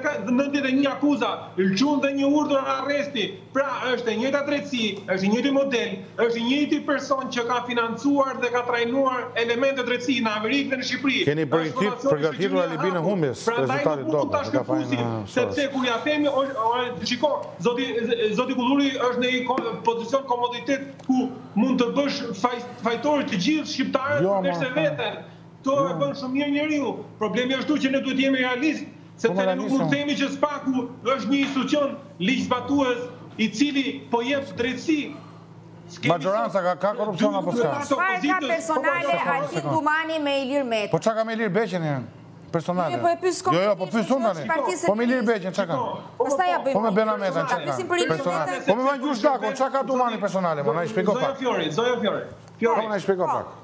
91 akuza, lëçun dhe një urdhër arresti. Pra është e njëjta drejtësi, është i njëjti model, është i njëjti person që ka financuar dhe ka trajnuar elemente drejtësi në Amerikë dhe në Shqipëri. Keni përgatitur alibinë e humbjes, rezultatit dobët. Sepse kur ja themi, shiko, Zoti Kulluri është në një pozicion komoditet ku mund të bësh fajtor të gjithë shqiptarët përveç veten. To e bën shumë mirë njeriu. Problemi është që ne duhet jemi realistë, sepse ne nuk mund të themi që Spaku është një institucion ligjzbatues i cili po jep drejtësi. Majoranca ka korrupsion apo s'ka? Çfarë ka personale Altin Dumani me Ilir Metën? Po çka ka me Ilir Beqen personale? Po e pyes Jo, po pyes unë tani. Po me Ilir Beqen çka ka? Pastaj ja bëjmë. Po me Bena Metën çka ka? Personale. Po me Vangjur Shkakun çka ka Dumani personale? Më na shpjego pak. Zoja Fiori. Po na shpjego pak.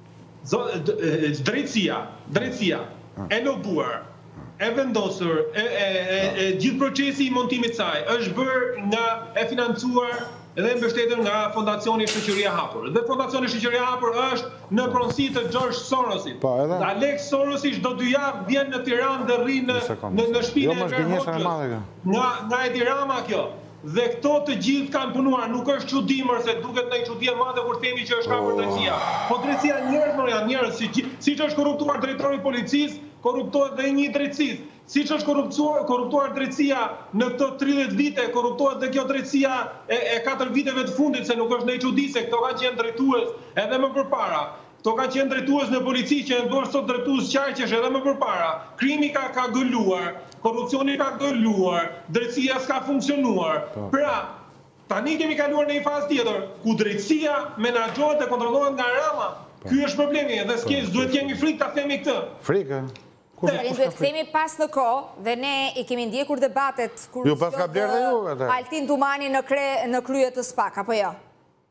Drejtësia e lobuar, e vendosur, gjithë procesi i montimit saj është bërë nga e financuar dhe mbështetur nga Fondacioni Shoqëria Hapur. Dhe Fondacioni Shoqëria Hapur është në pronësi të George Sorosit. Alex Sorosi çdo 2 javë vjen në Tiranë dhe rri në shtëpinë e Verhoeven. Nga Edi Rama kjo. Dhe këto të gjithë kanë punuar, nuk është çudimër se duket ndaj çudi e madhe kur themi që është hapur drejtësia. Po drejtësia janë njerëz, siç është korruptuar drejtori i policisë, korruptohet dhe një drejtësisë. Siç është korruptuar drejtësia në këto 30 vite, korruptohet dhe kjo drejtësia e 4 viteve të fundit, se nuk është ndaj çudi se këto kanë qenë drejtues edhe më përpara. Këto kanë qenë drejtues në polici që janë bërë sot drejtues qarqesh edhe më përpara. Krimi ka gëlluar, korrupsioni ka gëlluar, drejtësia s'ka funksionuar. Pra, tani kemi kaluar në një fazë tjetër, ku drejtësia menaxhohet dhe kontrollohet nga Rama. Ky është problemi dhe duhet kemi frikë ta themi këtë. Frikë? Duhet të themi pas në kohë dhe ne i kemi ndjekur debatet kur Altin Dumani në krye të Spak, apo jo?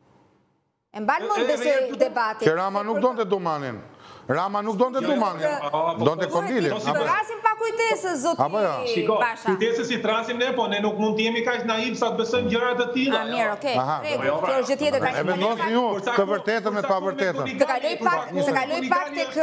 E mban mund besoj debatin. Që Rama nuk donte Dumanin. Rama nuk donte Dumanin. Donte Kondilin. Si të rasim pa kujtesës, Zoti Basha. Kujtesës si trasim ne, po ne nuk mund të jemi kaq naiv sa të besojmë gjëra të tilla. Mirë, okay. Kjo është gjë tjetër tani. E vendosni ju të vërtetën me të pavërtetën. Të kaloj pak tek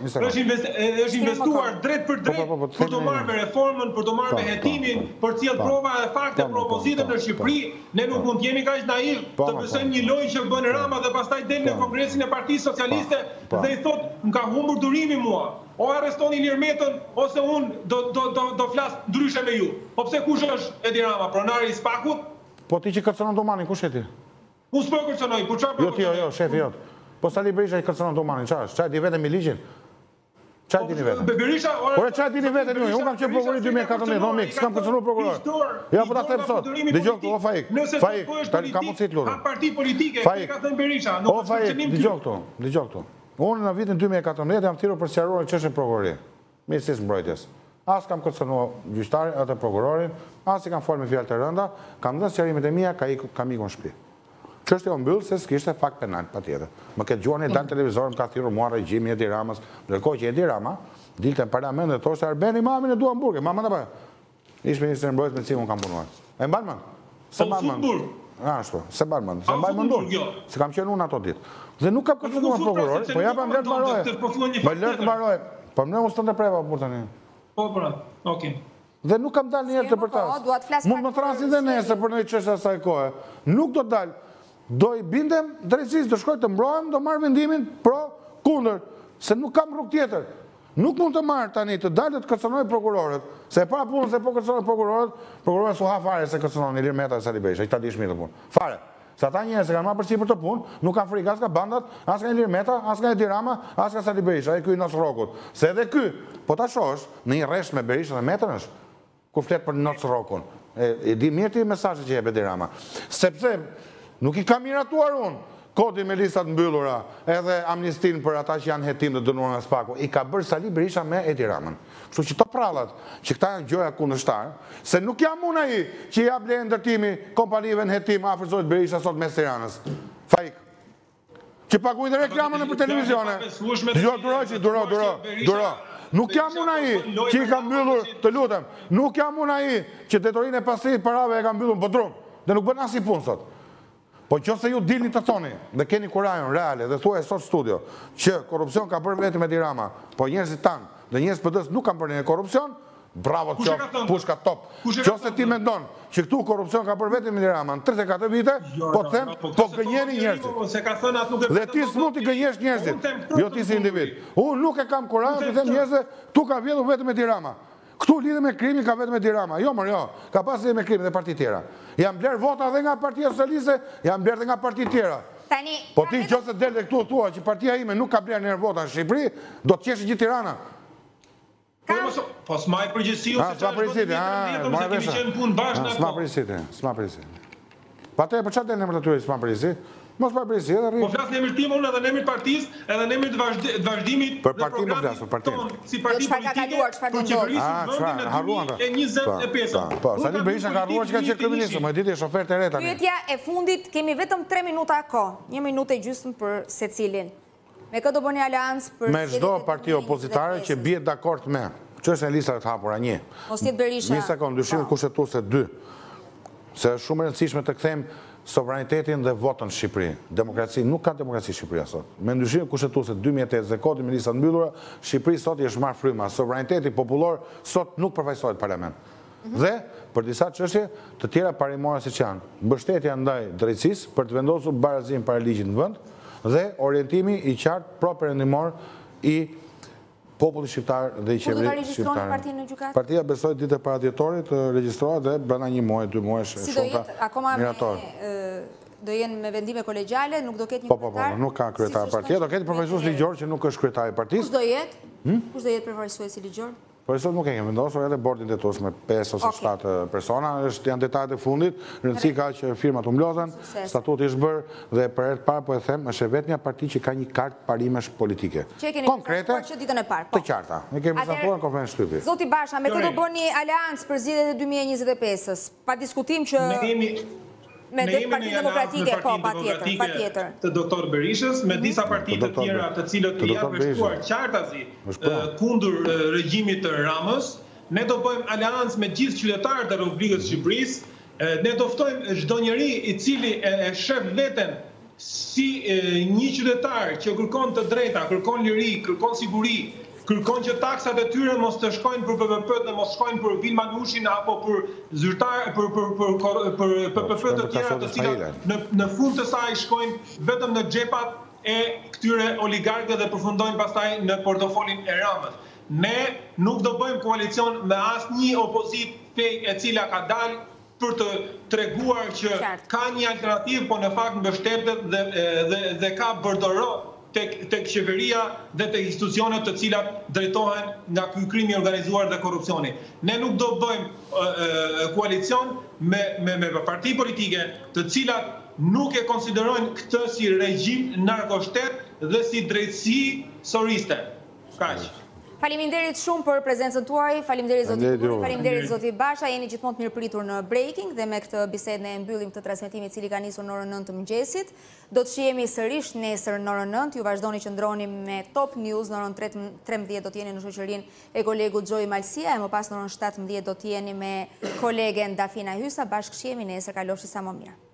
është investuar drejt për drejt për të marrë me reformën, për të marrë me hetimin, për të cilë prova e fakte propozitën në Shqipëri. Ne nuk mund të jemi kaq naiv të besojmë një lojë që bën Rama dhe pastaj del në Kongresin e Partisë Socialiste dhe i thotë më ka humbur durimi mua. O arrestoni Ilir Metën, ose unë do flas ndryshe me ju. Po pse kush është Edi Rama, pronari i Spakut? Po ti që kërcënon Dumanin, kush e ti? Unë s'po kërcënoj, po çfarë po kërcënoj? Jo, shefi jot. Po Sali Berisha i kërcënon Dumanin, çfarë është? Çfarë di vetëm i ligjin? Qa dini vetë? Ore, qa dini vetë një? Unë kam qenë prokurori 2014, thonë mikë, s'kam kërcënu prokuror. Ja, po ta them sot. Dëgjoj këtu, o Faik. Faik, tani ka mundësi të lutem. Parti politike, ka thënë Berisha. O Faik, dëgjoj këtu. Unë në vitin 2014 jam thirrur për sqaruar çështën prokurorie. Ministrisë mbrojtjes. As kam kërcënu gjyqtarin atë prokurorin, as i kam folë me fjalë të rënda, kam dhënë sqarimet e mia, kam ikun në shtëpi. Çështja u mbyll se s'kishte fakt penal patjetër. Më këtë gjuani dal televizor, më ka thirrur mua regjimi Edi Ramës, ndërkohë që Edi Rama dilte në parlament dhe thoshte Arbeni mamin e dua në Burg. Mama apo? Ish ministri mbrojtjes me cilin kam punuar. E mban mend? Se mban mend. Ashtu, se mban mend. Se mbaj mendun. Se kam qenë unë ato ditë. Dhe nuk kam kërcënuar prokuror, po japam lart mbaroj. Më lart mbaroj. Po më u stonte preva për tani. Po, okay. Dhe nuk kam dalë njerë të përtas. Mund më thrasin dhe nesër për në çështje asaj kohe. Nuk do të dalë. Do i bindem drejtësisë, do shkoj të mbrohem, do marr vendimin pro, kundër, se nuk kam rrugë tjetër. Nuk mund të marr tani të dalë të kërcënoj prokurorët, se e para punën se po kërcënoj prokurorët su ha fare se kërcënon Ilir Meta e Sali Berisha, i ta dish mirë të punë. Fare. Se ata njerëz që kanë marrë përsipër të punë, nuk kanë frikë as nga bandat, as nga Ilir Meta, as nga Edi Rama, as nga Sali Berisha, ai ky Noc Rrokut. Se edhe ky, po ta shohësh në një rresht me Berisha dhe Metën është, kur flet për Noc Rrokun. E di mirë ti mesazhet që jep Edi Rama. Sepse nuk i kam miratuar unë kodi me listat mbyllura edhe amnistin për ata që janë hetim dhe dënuar nga Spaku. I ka bërë Sali Berisha me Edi Ramën. Kështu që to prallat, që këta janë gjoja kundërshtar, se nuk jam unë ai që ja ble ndërtimi kompanive në hetim afër zotit Berisha sot mes Tiranës. Faik. Që paguajnë dhe reklamën për televizione. Duro. Nuk jam unë ai që i ka mbyllur, të lutem, nuk jam unë ai që detorinë e pastrit parave e ka mbyllur në bodrum. Dhe nuk bën as i punë sot. Po nëse ju dilni të thoni dhe keni kurajon reale dhe thuaj sot studio që korrupsion ka bërë vetëm Edi Rama, po njerëzit tanë dhe njerëz PD-s nuk kanë bërë një korrupsion, bravo qof, pushka top. Nëse ti mendon që këtu korrupsion ka bërë vetëm Edi Rama në 34 vite, po them, po gënjeni njerëzit. Dhe ti s'mund të gënjesh njerëzit, jo ti si individ. Unë nuk e kam kurajon të them njerëzve, tu ka vjedhur vetëm Edi Rama. Këtu lidhe me krimi ka vetëm Edi Rama. Jo, ka pas lidhe me krimi dhe parti tjera. Jam bler vota dhe nga Partia Socialiste, jam bler dhe nga parti tjera. Po ti qose del dhe këtu thua që partia ime nuk ka bler njerë vota në Shqipëri, do të qeshë gjithë Tirana. Po s'ma i përgjithsi o se s'ma përgjithsi. Pa te, për qatë del në emër të tyre s'ma përgjithsi? Mos pa përgjithsi edhe rritë. Po flasë në emër tim unë edhe në emër partisë, edhe në emër të vazhdimit dhe programit tonë si parti politike për qeverisin vëndin në 2025. Po, Sali Berisha ka harruar që ka qenë kryeministër, më e ditë e shofer të reta. Pyetja e fundit, kemi vetëm 3 minuta ko, 1 minutë e gjysmë për secilin. Me këtë do bëni aleancë për... Me çdo parti opozitare që bie dakord me, që është në listat e hapura 1. Mos jetë Berisha. 1 sekond, ndryshimet kushtetuese 2. Se është shumë e rëndësishme të kthejmë sovranitetin dhe votën në Shqipëri. Demokraci, nuk ka demokraci Shqipëria sot. Me ndryshime kushtetuese 2008 dhe kodi me listat mbyllura, Shqipëri sot i është marrë fryma. Sovraniteti popullor sot nuk përfaqësohet parlament. Dhe për disa çështje të tjera parimore siç janë, mbështetja ndaj drejtësisë për të vendosur barazim para ligjit në vend dhe orientimi i qartë pro-perëndimor i populli shqiptar dhe i qeverisë shqiptare. Partia besoj ditë e para dhjetorit të regjistrohet dhe brenda 1 muaji, 2 muajsh si do jetë akoma do jenë me vendime kolegjale, nuk do ketë një kryetar? Po, nuk ka kryetar partia, do ketë përfaqësues ligjor që nuk është kryetari i partisë. Kush do jetë? Kush do jetë përfaqësuesi ligjor? Po e sot nuk e kemi vendosur edhe bordin detues me 5 ose 7 persona, janë detajet e fundit, rëndësi ka që firmat u mblodhen, statuti është bërë dhe për herë të parë po e them, është vetëm një parti që ka një kartë parimesh politike. Konkrete, të qarta. Ne kemi prezantuar në konferencë shtypi. Zoti Basha, me këtë do bëni aleancë për zgjedhjet e 2025-s. Pa diskutim që me dhe Parti Demokratike, po, patjetër. Të doktor Berishës, me disa partit të tjera të cilët të janë vështuar qartazi kundër regjimit të Ramës, ne do bëjmë aleancë me gjithë qytetarët e Republikës Shqipërisë, ne do ftojmë çdo njeri i cili e shef veten si një qytetar që kërkon të drejta, kërkon liri, kërkon siguri, kërkon që taksat e tyre mos të shkojnë për PPP dhe mos shkojnë për Vilmanushin apo për zyrtar për PPP të tjera të cilat në fund të saj shkojnë vetëm në xhepat e këtyre oligarkëve dhe përfundojnë pastaj në portofolin e Ramës. Ne nuk do bëjmë koalicion me asnjë opozitë e cila ka dalë për të treguar që ka një alternativë, po në fakt mbështetet dhe ka bordoro tek qeveria dhe tek institucionet të cilat drejtohen nga ky krimi organizuar dhe korrupsioni. Ne nuk do bëjmë koalicion me parti politike të cilat nuk e konsiderojnë këtë si regjim narkoshtet dhe si drejtësi soriste. Kaq. Faleminderit shumë për prezencën tuaj, faleminderit zoti Kuri, faleminderit zoti Basha, jeni gjithmonë të mirëpritur në Breaking dhe me këtë bisedë ne mbyllim këtë transmetim i cili ka nisur në orën 9 të mëngjesit. Do të shihemi sërish nesër në orën 9, ju vazhdoni që ndroni me Top News në orën 13 do të jeni në shoqërinë e kolegut Gjoj Malsia e më pas në orën 17 do të jeni me kolegen Dafina Hysa, bashkë shihemi nesër, kalofshi sa më mirë.